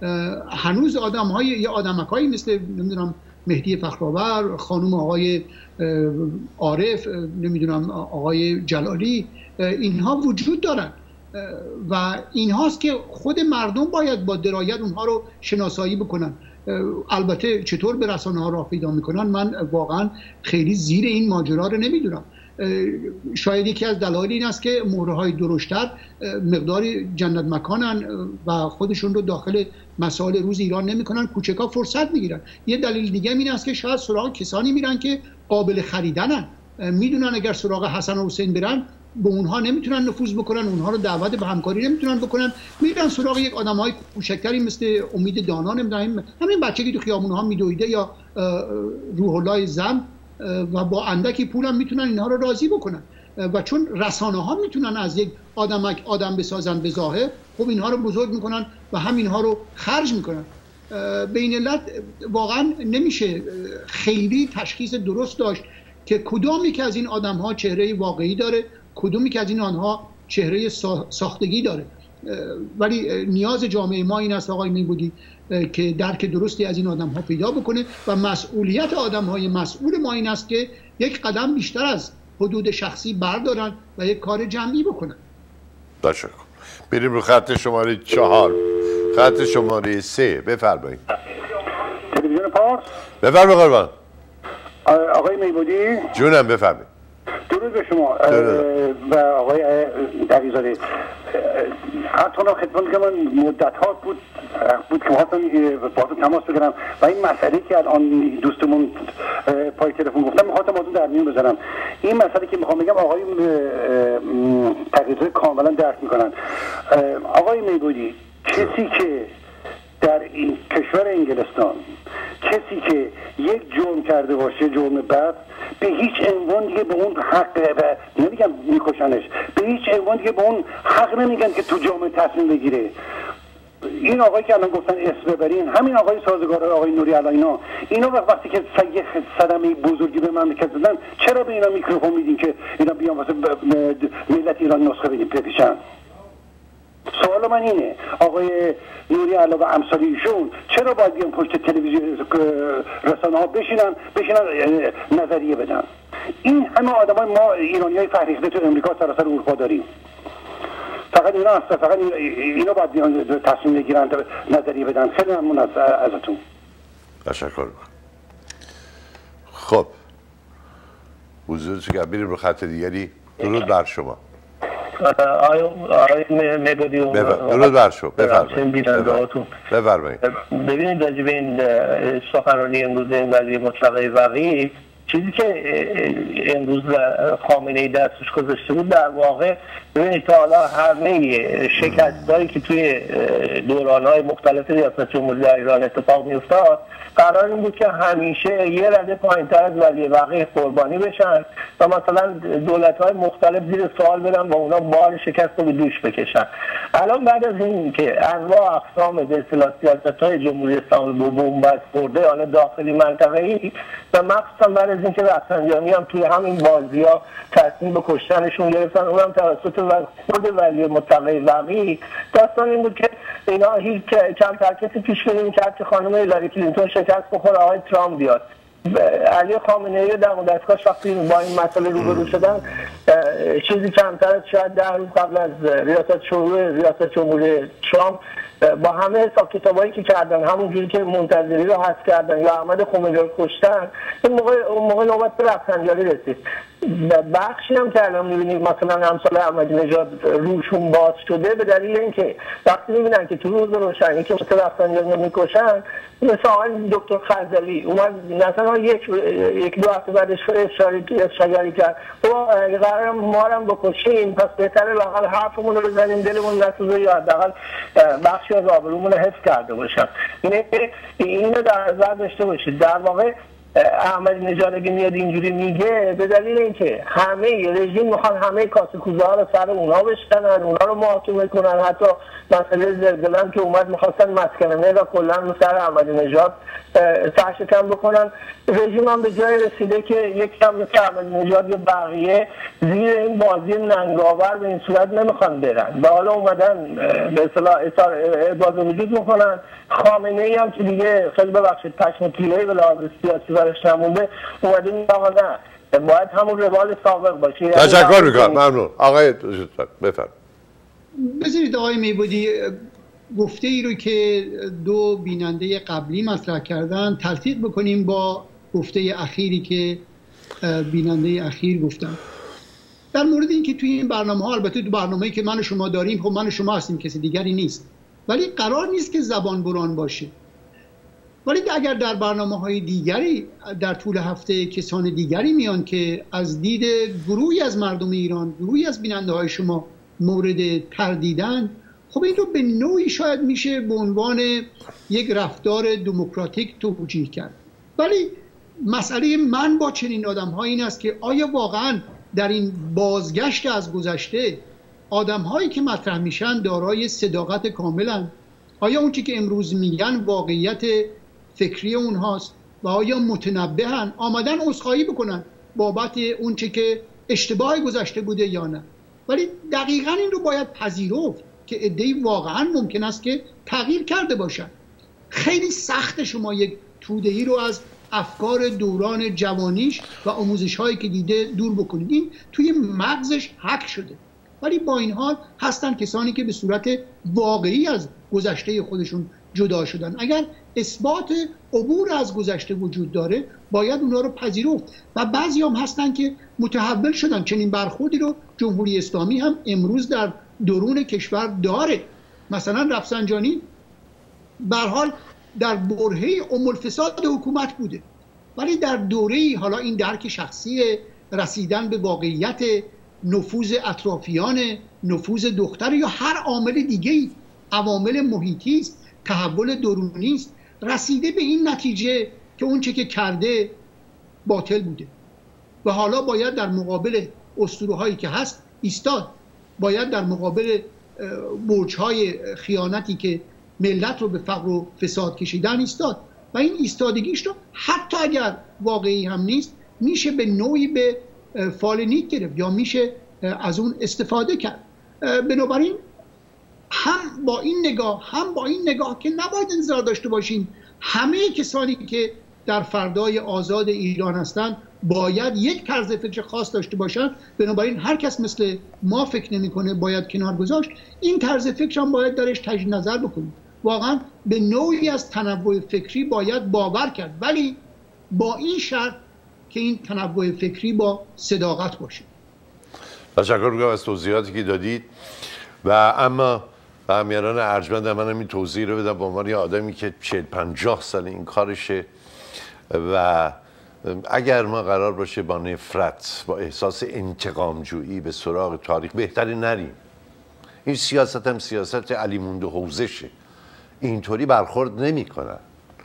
هنوز آدم‌های یا آدمکایی مثل نمیدونم مهدی فخرآور، خانم آقای عارف، نمیدونم آقای جلالی، اینها وجود دارن و اینهاست که خود مردم باید با درایت اونها رو شناسایی بکنن. البته چطور به رسانه ها راه پیدا میکنن من واقعا خیلی زیر این ماجرا رو نمیدونم. شاید یکی از دلایل این است که مهره‌های درشتر مقداری جنت مکانن و خودشون رو داخل مسائل روز ایران نمیکنن، کوچکا فرصت میگیرن. یه دلیل دیگه این است که شاید سراغ کسانی میرن که قابل خریدنن، میدونن اگر سراغ حسن و حسین برن به اونها نمیتونن نفوذ بکنن، اونها رو دعوت به همکاری نمیتونن بکنن، میرن سراغ یک آدمای کوچکتری مثل امید دانا، نمیدونم همین بچگی تو خیابون‌ها میدویده یا روح الله زم و با اندکی پول هم میتونن اینها رو راضی بکنن و چون رسانه ها میتونن از یک آدمک آدم بسازن به ظاهر، خب اینها رو بزرگ میکنن و همینها رو خرج میکنن. به این علت واقعا نمیشه خیلی تشخیص درست داشت که کدومی که از این آدم ها چهره واقعی داره، کدومی که از این آنها چهره ساختگی داره. ولی نیاز جامعه ما این است آقای میبودی که درک درستی از این آدم ها پیدا بکنه و مسئولیت آدم های مسئول ما این است که یک قدم بیشتر از حدود شخصی بردارن و یک کار جمعی بکنن. تشکر. بریم رو خط شماره چهار. خط شماره سه بفرمایید. تلویزیون پارس. بفرمایید قربان. آقای میبودی جونم بفرمایید. درود به شما و آقای دقیق‌زاده. حتی خدمت که من مدت ها بود بود که خواستم با تو تماس بگیرم و این مسئله که الان دوستمون پای تلفن گفتم میخواستم با تو در میون بذارم. این مسئله که میخوام بگم آقای تقی‌زاده کاملا درک میکنن. آقای میبودی کسی که در این کشور انگلستان کسی که یک جرم کرده باشه، جرم بد، به هیچ عنوان دیگه به اون حق و نمیگم میکشنش، به هیچ عنوان دیگه به اون حق نمیگن که تو جامعه تصمیم بگیره. این آقایی که الان گفتن اسم ببرین، همین آقای سازگار آقای نوری علا اینا اینا وقتی که یک صدمه بزرگی به مملکت زدن، چرا به اینا میکروفون میدین که اینا بیان واسه ملت ایران نسخه بدین بپیشن؟ سوال من اینه آقای نوری علا و امثال ایشون چرا باید بیان پشت تلویزیون رسانه ها بشینن بشینن نظریه بدن؟ این همه آدمای ما ایرانیای فرهیخته تو امریکا سراسر اروپا داریم. فقط اینا هستن، فقط اینا باید بیان تصمیم بگیرن نظریه بدن. خیلی ممنون از ازتون. تشکر میکنم. خب حضورتون که بریم رو خط دیگری. درود بر شما. آقای میبودی درود بر شما. بفرمایید. بفرمایید. ببینید راجع به این سخنرانی امروز این ولی مطلقه وقیع، چیزی که امروز خامنه‌ای دستش گذاشته بود در واقع ببینید تا حالا همه شکست‌هایی که توی دوران‌های مختلف ریاست جمهوری در ایران اتفاق می‌افتاد قرار این بود که همیشه یه رده پایین‌تر از ولی وقیع قربانی بشن و مثلا دولت‌های مختلف زیر سوال برن و اونا بار شکست رو به دوش بکشن. الان بعد از این که انواع اقسام به اصطلاح سیاست‌های جمهوری اسلامی به بنبست خورده، حالا داخلی منطقه‌ای و مخصوصا بعد از اینکه رفسنجانی هم توی همین بازی‌ها تصمیم به کشتنشون گرفتن، اونم توسط خود ولی مطلقه وقیع، داستان این بود که اینا هیچ کم ترکتی پیش بینی می‌کرد که خانم هیلاری کلینتون شکست بخوره، آقای ترامپ بیاد. علی خامنه‌ای در دستگاهش وقتی با این مسئله روبرو شدن، چیزی کمتر از شاید ده روز قبل از ریاست شروع ریاست جمهوری ترامپ با همه حساب کتابایی که کردن، همونجوری که منتظری رو حذف کردن یا احمد خمینی رو کشتن، این موقع اون موقع نوبت به رفسنجانی رسید. بخشی هم که الان می‌بینید مثلا امثال احمدی نژاد روشون باز شده به دلیل اینکه وقتی می‌بینن که تو روز روشنی که مثل رفسنجانی رو می‌کشن، مثل آقای دکتر خزعلی اومد مثلا یک یک دو هفته بعدش اشاره اشاره کرد تو قرار ما رو بکشیم، پس بهتره لااقل حرفمون رو بزنیم، دلمون نسوزه یا حداقل بخشی از آبرومون رو حفظ کرده باشن. اینه اینو در نظر داشته باشید. در واقع احمدی نژاد اگه میاد اینجوری میگه به دلیل اینکه همه رژیم میخوان همه کاسه کوزه ها رو سر اونا بشکنن، اونا رو محاکمه کنن. حتی مسئله زلزله هم که اومد میخواستن مسکنه و کلا سر احمدی نژاد سرشکن بکنن. رژیم هم به جای رسیده که یک کم مثل احمدی نژاد یا بقیه زیر این بازی ننگاور به این صورت نمیخوان برن و حالا اومدن به اصطلاح ابراز وجود میکنن. خامنه‌ای هم که دیگه خیلی ببخشید پشم پیله‌ای به لحاظ سیاسی برش نمونده، اومده میگه آقا نه باید همون روال سابق باشه. تشکر میکنم. ممنون. آقای بفرمایید. بذارید آقای میبودی گفته ای رو که دو بیننده قبلی مطرح کردن تلفیق بکنیم با گفته اخیری که بیننده اخیر گفتن در مورد اینکه توی این برنامه ها، البته تو برنامه‌ای که من و شما داریم، خب من و شما هستیم، کسی دیگری نیست، ولی قرار نیست که زبان بران باشه. ولی اگر در برنامه‌های دیگری در طول هفته کسان دیگری میان که از دید گروهی از مردم ایران، گروهی از بیننده‌های شما مورد تردیدن، خب این رو به نوعی شاید میشه به عنوان یک رفتار دموکراتیک توجیه کرد. ولی مسئله من با چنین آدم‌هایی این است که آیا واقعاً در این بازگشت از گذشته آدم‌هایی که مطرح میشن دارای صداقت کاملن؟ آیا اون چی که امروز میگن واقعیت فکری اونهاست و آیا متنبهن، آمدن عذرخواهی بکنن بابت اون چی که اشتباه گذشته بوده یا نه؟ ولی دقیقاً این رو باید پذیرفت که عده‌ای واقعاً ممکن است که تغییر کرده باشن. خیلی سخت شما یک توده‌ای رو از افکار دوران جوانیش و آموزش‌هایی که دیده دور بکنید. این توی مغزش حک شده. ولی با این حال هستن کسانی که به صورت واقعی از گذشته خودشون جدا شدن. اگر اثبات عبور از گذشته وجود داره باید اونا رو پذیرفت و بعضی هم هستن که متحول شدن. چنین برخوردی رو جمهوری اسلامی هم امروز در درون کشور داره. مثلا رفسنجانی به هر حال در برهه ام الفساد حکومت بوده، ولی در دوره‌ای حالا این درک شخصی رسیدن به واقعیت، نفوذ اطرافیان، نفوذ دختر یا هر عامل دیگه‌ای، عوامل محیطی است، تحول درونی است، رسیده به این نتیجه که اون چه که کرده باطل بوده و حالا باید در مقابل اسطوره‌هایی که هست ایستاد، باید در مقابل برج‌های خیانتی که ملت رو به فقر و فساد کشیدن ایستاد و این ایستادگیش رو حتی اگر واقعی هم نیست میشه به نوعی به فال نیک گرفت یا میشه از اون استفاده کرد. بنابراین هم با این نگاه هم با این نگاه که نباید انتظار داشته باشیم همه کسانی که در فردای آزاد ایران هستند باید یک طرز فکر خاص داشته باشن، بنابراین هر کس مثل ما فکر نمی‌کنه باید کنار گذاشت. این طرز فکر هم باید درش تجدید نظر بکنیم. واقعا به نوعی از تنوع فکری باید باور کرد، ولی با این شرط که این تنوع فکری با صداقت باشه. تشکر می‌کنم از توضیحاتی که دادید و اما و امیران ارجمند من هم این توضیح رو بدم به عنوان یه آدمی که چهل پنجاه سال این کارشه و اگر ما قرار باشه با نفرت، با احساس انتقام جویی به سراغ تاریخ، بهتری نریم. این سیاست هم سیاست علی مونده حوزشه، اینطوری برخورد نمی کنن.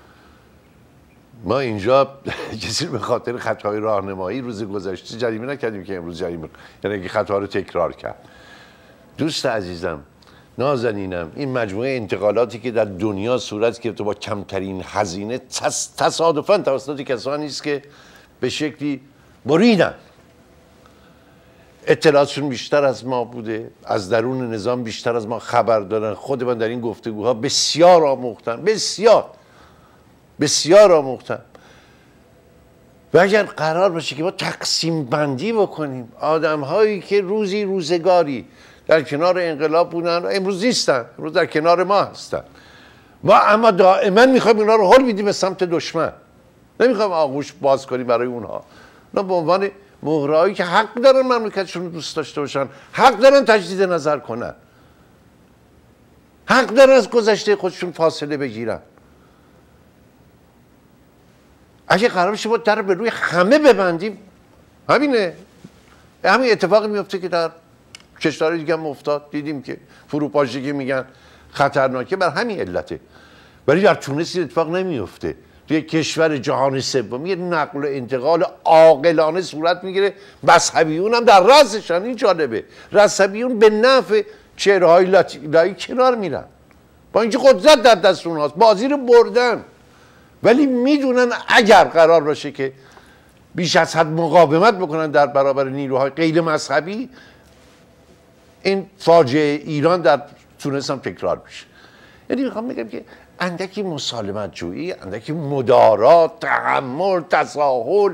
ما اینجا کسی به خاطر خطای راهنمایی روز گذشته جریمه نکردیم که امروز جریمه، یعنی اگه خطا رو تکرار کرد. دوست عزیزم، نازنینم، این مجموعه انتقالاتی که در دنیا صورت گرفته با کمترین هزینه تصادفاً توسط کسانی است که به شکلی بریدن، اطلاعاتشون بیشتر از ما بوده، از درون نظام بیشتر از ما خبر دارن. خود من در این گفتگوها بسیار آموختم، بسیار بسیار آموختم. و اگر قرار باشه که ما تقسیم بندی بکنیم آدم هایی که روزی روزگاری در کنار انقلاب بودن امروز نیستن، امروز در کنار ما هستن، ما اما دائما میخوایم اونا رو هل میدیم به سمت دشمن، نمیخوایم آغوش باز کنیم برای اونها. اونا به عنوان مهرهایی که حق دارن مملکتشون رو دوست داشته باشن، حق دارن تجدید نظر کنن، حق دارن از گذشته خودشون فاصله بگیرن. اگه قرار باشه ما در به روی همه ببندیم، همینه، همین اتفاقی میفته که در کشورهای دیگه هم افتاد. دیدیم که فروپاشی میگن خطرناکه بر همین علته، ولی در تونس این اتفاق نمیفته. توی کشور جهان سوم یه نقل و انتقال عاقلانه صورت میگیره، مذهبیون هم در رأسشن. این جالبه، مذهبیون به نفع چهره‌های لایی کنار میرن، با اینکه قدرت در دست اونهاست، بازی رو بردن، ولی میدونن اگر قرار باشه که بیش از حد مقاومت بکنن در برابر نیروهای غیر مذهبی، این فاجعه ایران در تونس هم تکرار میشه. یعنی میخوام بگم که اندکی مسالمت جویی، اندکی مدارات، تحمل، تساهل،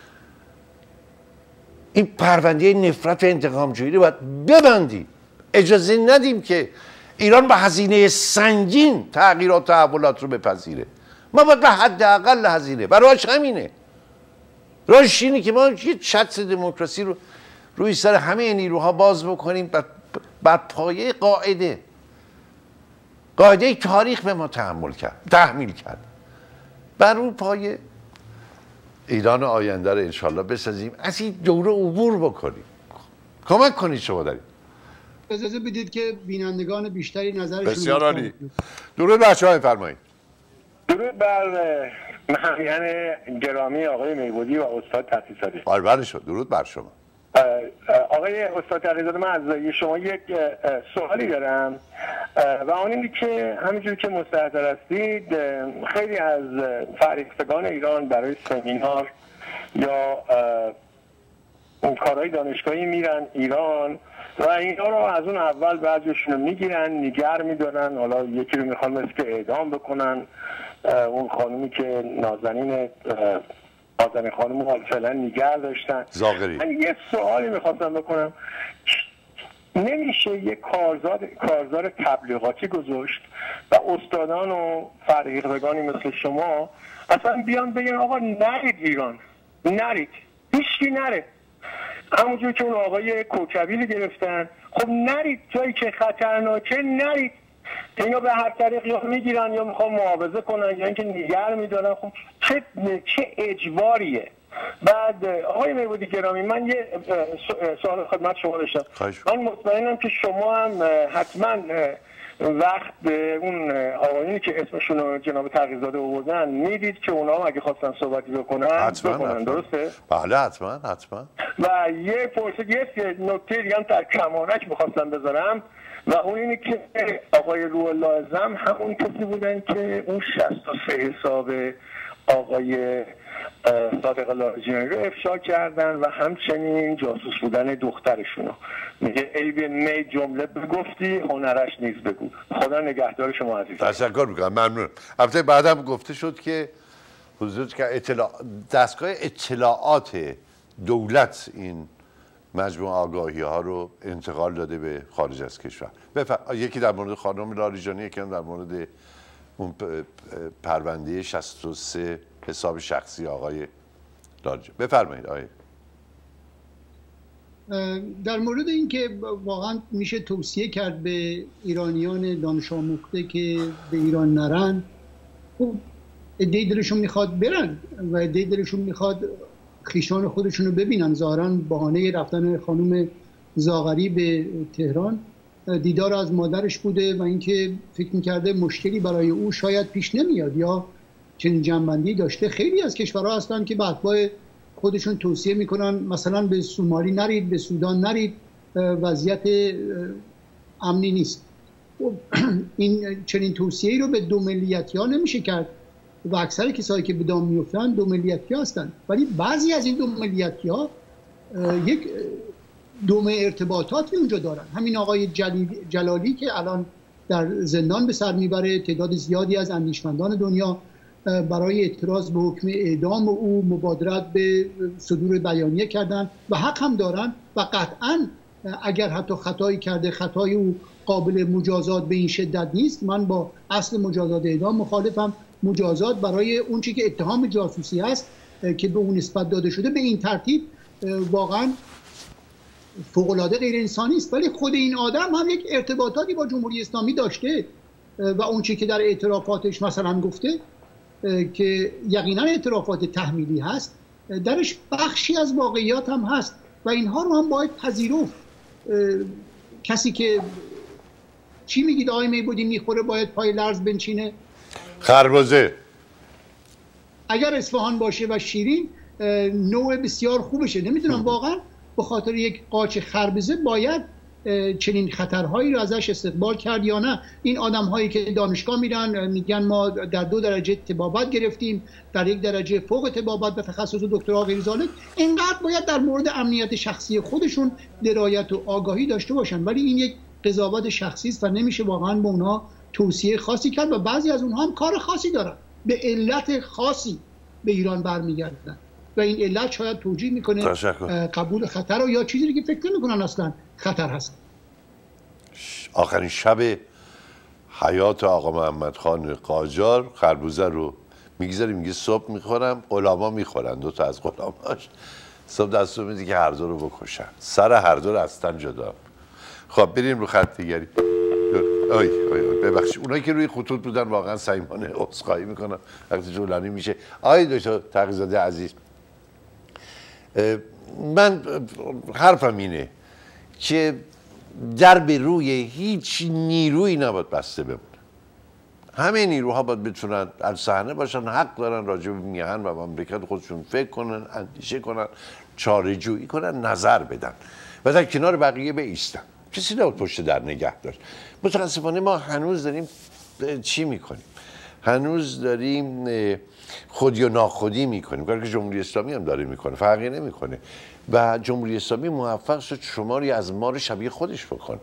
این پرونده نفرت و انتقام جویی رو باید ببندیم. اجازه ندیم که ایران با هزینه سنگین تغییرات و تحولات رو بپذیره. ما باید به حداقل هزینه، براش همینه، راهش اینه که ما یه شطر دموکراسی رو روی سر همه نیروها باز بکنیم بر پایه قاعده قاعده تاریخ به ما تحمل کرد تحمیل کرد، بر اون پایه ایران آینده رو انشالله بسازیم، از این دوره عبور بکنیم. کمک کنید شما دارید. اجازه بدید که بینندگان بیشتری نظرشون. بسیار عالی. درود بچه‌ها، بفرمایید. درود بر مهمیان گرامی آقای میبودی و استاد تقی‌زاده. بله شد. درود بر شما. آقای استاد تقی‌زاده، من از شما یک سوالی دارم و اون اینه که همینجور که مستحضر هستید خیلی از فرهیختگان ایران برای سمینار یا اون کارهای دانشگاهی میرن ایران و اینا رو از اون اول بعضیشون رو میگیرن، نگر میدارن، حالا یکی رو میخوان مثل که اعدام بکنن. اون خانومی که نازنین نازنین خانوم رو فعلا نگر داشتن. زاغری. من یه سوالی میخواستم بکنم، نمیشه یه کارزار کارزار تبلیغاتی گذاشت و استادان و فرهیختگانی مثل شما اصلا بیان بگن آقا نرید ایران، نرید، هیچکی نره. همونجور که اون آقای کوکبی رو گرفتن، خب نرید، جایی که خطرناکه نرید. اینا به هر طریق یا میگیرن یا میخوان معاوضه کنن یا اینکه نگر میدارن. خب چه چه اجباریه. بعد آقای میبودی گرامی، من یه سوال خدمت شما داشتم. من مطمئنم که شما هم حتما وقت اون آقایونی که اسمشون رو جناب تقی‌زاده آوردن میدید که اونا هم اگه خواستن صحبتی بکنن حتما بکنن، حتما. درسته؟ بله حتما حتما. و یه پرسه یه نکته دیگه هم در کمانک میخواستم بذارم و اون اینه که آقای روح الله اعظم همون کسی بودن که اون شصت و سه حساب آقای صادق لاریجانی رو افشا کردن و همچنین جاسوس بودن دخترشونو. میگه عیب می جمله بگفتی هنرش نیز بگو. خدا نگهدار شما عزیز. تشکر میکنم، ممنون. البته بعدم گفته شد که حضور که اطلاع دستگاه اطلاعات دولت این مجموعه آگاهی ها رو انتقال داده به خارج از کشور. بفر... یکی در مورد خانم لاریجانی، یکی هم در مورد اون پرونده شصت و سه حساب شخصی آقای لاریجانی. بفرمایید آقای. در مورد اینکه واقعا میشه توصیه کرد به ایرانیان دانش آموخته که به ایران نرن، خب عده دلشون میخواد برن و عده دلشون میخواد خویشان خودشون رو ببینن. ظاهراً بهانه رفتن خانم زاغری به تهران دیدار از مادرش بوده و اینکه فکر میکرده مشکلی برای او شاید پیش نمیاد یا چنین جنبندی داشته. خیلی از کشورها هستن که به اتباع خودشون توصیه میکنن مثلا به سومالی نرید، به سودان نرید، وضعیت امنی نیست. این چنین توصیه‌ای رو به دو ملیتی ها نمیشه کرد و اکثر کسایی که به دام میفتن دو ملیتی ها هستن، ولی بعضی از این دو ملیتی ها یک دوم ارتباطاتی اونجا دارن. همین آقای جلالی که الان در زندان به سر میبره، تعداد زیادی از اندیشمندان دنیا برای اعتراض به حکم اعدام او مبادرت به صدور بیانیه کردن و حق هم دارن و قطعا اگر حتی خطایی کرده خطای او قابل مجازات به این شدت نیست. من با اصل مجازات اعدام مخالفم. مجازات برای اون چیزی که اتهام جاسوسی است که به اون نسبت داده شده به این ترتیب واقعا فوق‌العاده غیر انسانی است، ولی خود این آدم هم یک ارتباطاتی با جمهوری اسلامی داشته و اون چیزی که در اعترافاتش مثلا گفته که یقینا اعترافات تحمیلی هست، درش بخشی از واقعیات هم هست و اینها رو هم باید پذیرفت. کسی که چی میگید آقای میبودی میخوره باید پای لرز بنشینه؟ خربزه اگر اصفهان باشه و شیرین نوع بسیار خوبشه. نمیدونم واقعا به خاطر یک قاچ خربزه باید چنین خطرهایی رو ازش استقبال کرد یا نه. این آدم هایی که دانشگاه میرن میگن ما در دو درجه طبابت گرفتیم، در یک درجه فوق طبابت و تخصص دکترا غیر ذالک، اینقدر باید در مورد امنیت شخصی خودشون درایت و آگاهی داشته باشن، ولی این یک قضاوت شخصی است و نمیشه واقعا به اونها توصیه خاصی کرد و بعضی از اونها هم کار خاصی دارن، به علت خاصی به ایران برمیگردن و این علت شاید توجیه میکنه قبول خطر رو یا چیزی که فکر نمیکنن اصلا خطر هست. آخرین شب حیات آقا محمد خان قاجار خربوزه رو میگذاری، میگه صبح میخورم، غلاما میخورن، دو تا از غلاماش صبح دستور میدی که هر دو رو بکشن، سر هر دو رو از تن جدا. خب بریم رو خط دیگری. آی آی ببخشید اونایی که روی خطوط بودن واقعا صمیمانه عذرخواهی میکنم وقتی طولانی میشه. آقای دکتر تقی‌زاده عزیز، من حرفم اینه که در به روی هیچ نیرویی نباید بسته بمونه. همه نیروها باید بتونن در صحنه باشن، حق دارن راجع به میهن و مملکت خودشون فکر کنن، اندیشه کنن، چاره جویی کنن، نظر بدن و در کنار بقیه بایستن. کسی نباید پشت در نگه داشت. متاسفانه ما هنوز داریم چی میکنیم؟ هنوز داریم خودی و ناخودی میکنیم، کاری که جمهوری اسلامی هم داره میکنه، فرقی نمیکنه و جمهوری اسلامی موفق شد شماری از ما رو شبیه خودش بکنه.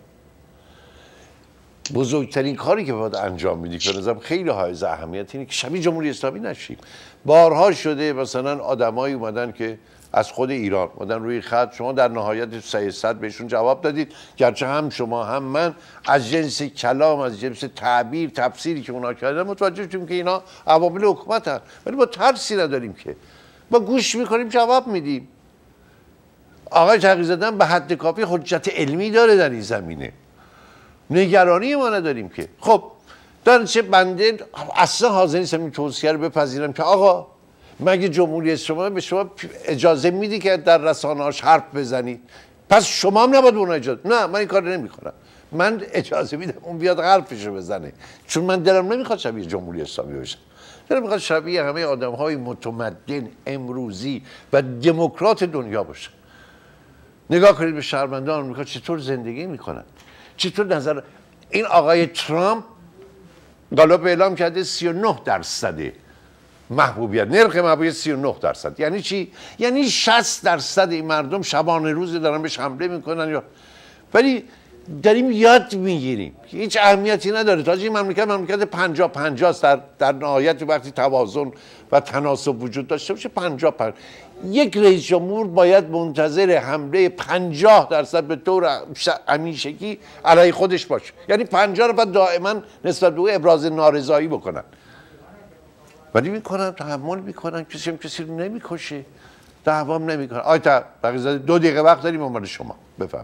بزرگترین کاری که باید انجام میدی که نظرم خیلی حائز اهمیت اینه که شبیه جمهوری اسلامی نشیم. بارها شده مثلا آدمایی اومدن که از خود ایران بودن روی خط. شما در نهایت سیصد بهشون جواب دادید، گرچه هم شما هم من از جنس کلام، از جنس تعبیر تفسیری که اونا کردن متوجه شدیم که اینا عوامل حکومت هست، ولی ما ترسی نداریم که ما گوش میکنیم جواب میدیم. آقای تقی‌زاده به حد کافی حجت علمی داره در این زمینه، نگرانی ما نداریم که. خب در چه بنده اصلا حاضر نیستم این توصیه رو بپذیرم که آقا مگه جمهوری اسلامی به شما اجازه میدی که در رسانه‌هاش حرف بزنید؟ پس شما هم نباید اون اجازه. نه، من این کار نمی‌کنم. من اجازه میدم اون بیاد حرفشو بزنه، چون من دلم نمیخواد شبیه جمهوری اسلامی بشم. دلم میخواد شبیه همه آدم‌های متمدن امروزی و دموکرات دنیا باشه. نگاه کنید به شهروندان آمریکا چطور زندگی میکنن، چطور نظر این آقای ترامپ گالوپ اعلام کرده سی و نه درصد محبوبیت، نرخ محبوبیت سی و نه درصد. یعنی چی؟ یعنی شصت درصد این مردم شبانه روز دارن بهش حمله میکنن. یا ولی داریم یاد میگیریم که هیچ اهمیتی نداره. تا این مملکت مملکت پنجاه پنجاه است، در در نهایت وقتی توازن و تناسب وجود داشته باشه پنجاه پنجاه. یک رئیس جمهور باید منتظر حمله پنجاه درصد به طور همیشگی علیه خودش باشه، یعنی پنجاه رو بعد دائما نسبت به او ابراز نارضایی بکنن. ولی میکنن، تحمل میکنن، کسی هم کسی رو نمیکشه، دعوام نمیکنن. آیتا تقی‌زاده دو دقیقه وقت داریم، اون شما بفهم.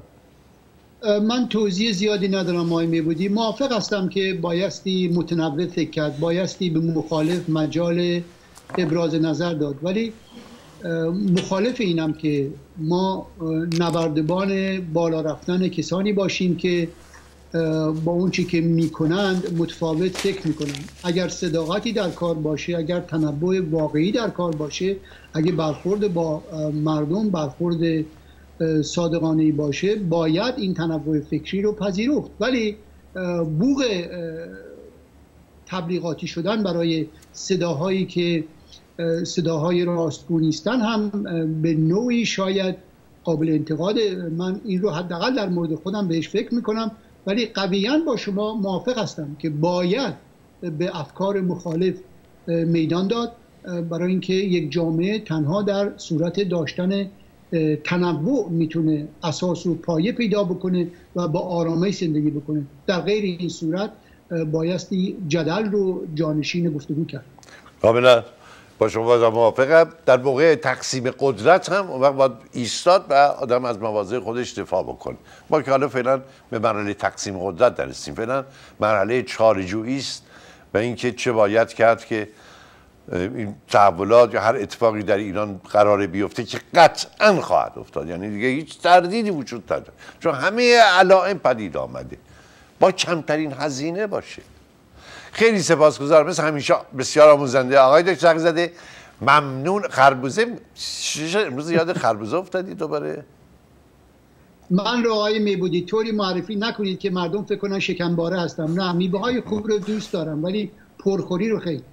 من توضیح زیادی ندارم آقای میبودی. موافق هستم که بایستی متنوع فکر کرد، بایستی به مخالف مجال ابراز نظر داد، ولی مخالف اینم که ما نبردبان بالا رفتن کسانی باشیم که با اون چی که میکنند متفاوت فکر میکنند. اگر صداقتی در کار باشه، اگر تنوع واقعی در کار باشه، اگر برخورد با مردم برخورد صادقانه‌ای باشه، باید این تنوع فکری رو پذیرفت. ولی بوق تبلیغاتی شدن برای صداهایی که صداهای راستگو نیستن هم به نوعی شاید قابل انتقاد. من این رو حداقل در مورد خودم بهش فکر میکنم، ولی قویاً با شما موافق هستم که باید به افکار مخالف میدان داد، برای اینکه یک جامعه تنها در صورت داشتن تنوع میتونه اساس و پایه پیدا بکنه و با آرامش زندگی بکنه. در غیر این صورت بایستی جدل رو جانشین گفتگو کرد. کاملا با شما موافقم. در موقع تقسیم قدرت هم اون وقت باید ایستاد و آدم از مواضع خودش دفاع بکنه. ما که حالا فعلا به مرحله تقسیم قدرت نرسیم، فعلا مرحله چاره‌جویی است و اینکه چه باید کرد که این تحولات یا هر اتفاقی در ایران قرار بیفته که قطعا خواهد افتاد، یعنی دیگه هیچ تردیدی وجود نداره، چون همه علائم پدید آمده، با کمترین هزینه باشه. خیلی سپاسگزارم، مثل همیشه بسیار آموزنده. آقای دکتر تقی‌زاده ممنون. خربوزه امروز یاد خربوزه افتادی دوباره؟ من رو آقای میبودی طوری معرفی نکنید که مردم فکر کنن شکمباره هستم. نه، میوه های خوب رو دوست دارم ولی پرخوری رو خیلی.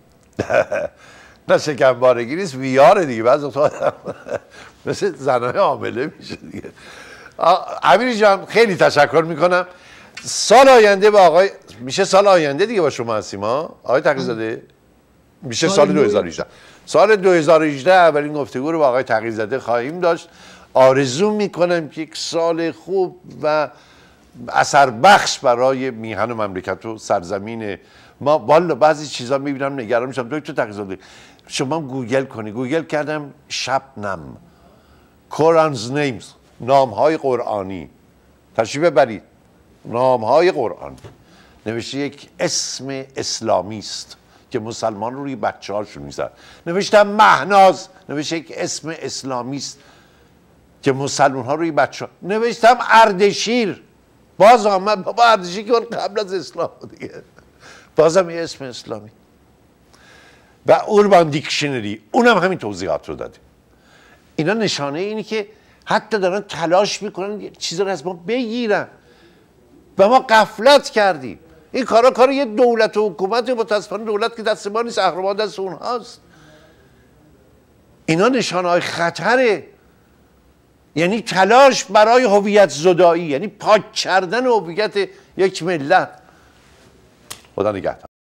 نه شکمبارگی نیست، ویاره دیگه. بعضی وقتا مثل زنای حامله میشه دیگه. امیر جان خیلی تشکر میکنم. سال آینده با آقای میشه سال آینده دیگه با شما هستیم ها آقای تقی‌زاده؟ میشه سال دو هزار و هجده. سال دو هزار و هجده اولین گفتگو رو با آقای تقی‌زاده خواهیم داشت. آرزو میکنم که یک سال خوب و اثر بخش برای میهن و مملکت و سرزمین ما. والا بعضی چیزا میبینم نگران میشم. دکتر تقی‌زاده شما گوگل کنی، گوگل کردم شبنم قرآنز نیمز، نام های قرآنی، تشریف ببرید نام های قرآنی، نوشته یک اسم اسلامی است که مسلمان روی بچه هاشون میزن. نوشتم مهناز، نوشته یک اسم اسلامی است که مسلمان ها روی بچه ها. نوشتم اردشیر، باز آمد بابا اردشیر که قبل از اسلام دیگه، بازم یه اسم اسلامی. و اوربان دیکشنری اونم همین توضیحات رو داده. اینا نشانه اینه که حتی دارن تلاش میکنن یه چیزی رو از ما بگیرن و ما غفلت کردیم. این کارا کار یه دولت و حکومت، متاسفانه دولت که دست ما نیست، اهرمان دست اونهاست. اینا نشانه های خطره، یعنی تلاش برای هویت زدایی، یعنی پاک کردن هویت یک ملت. خدا نگهدار.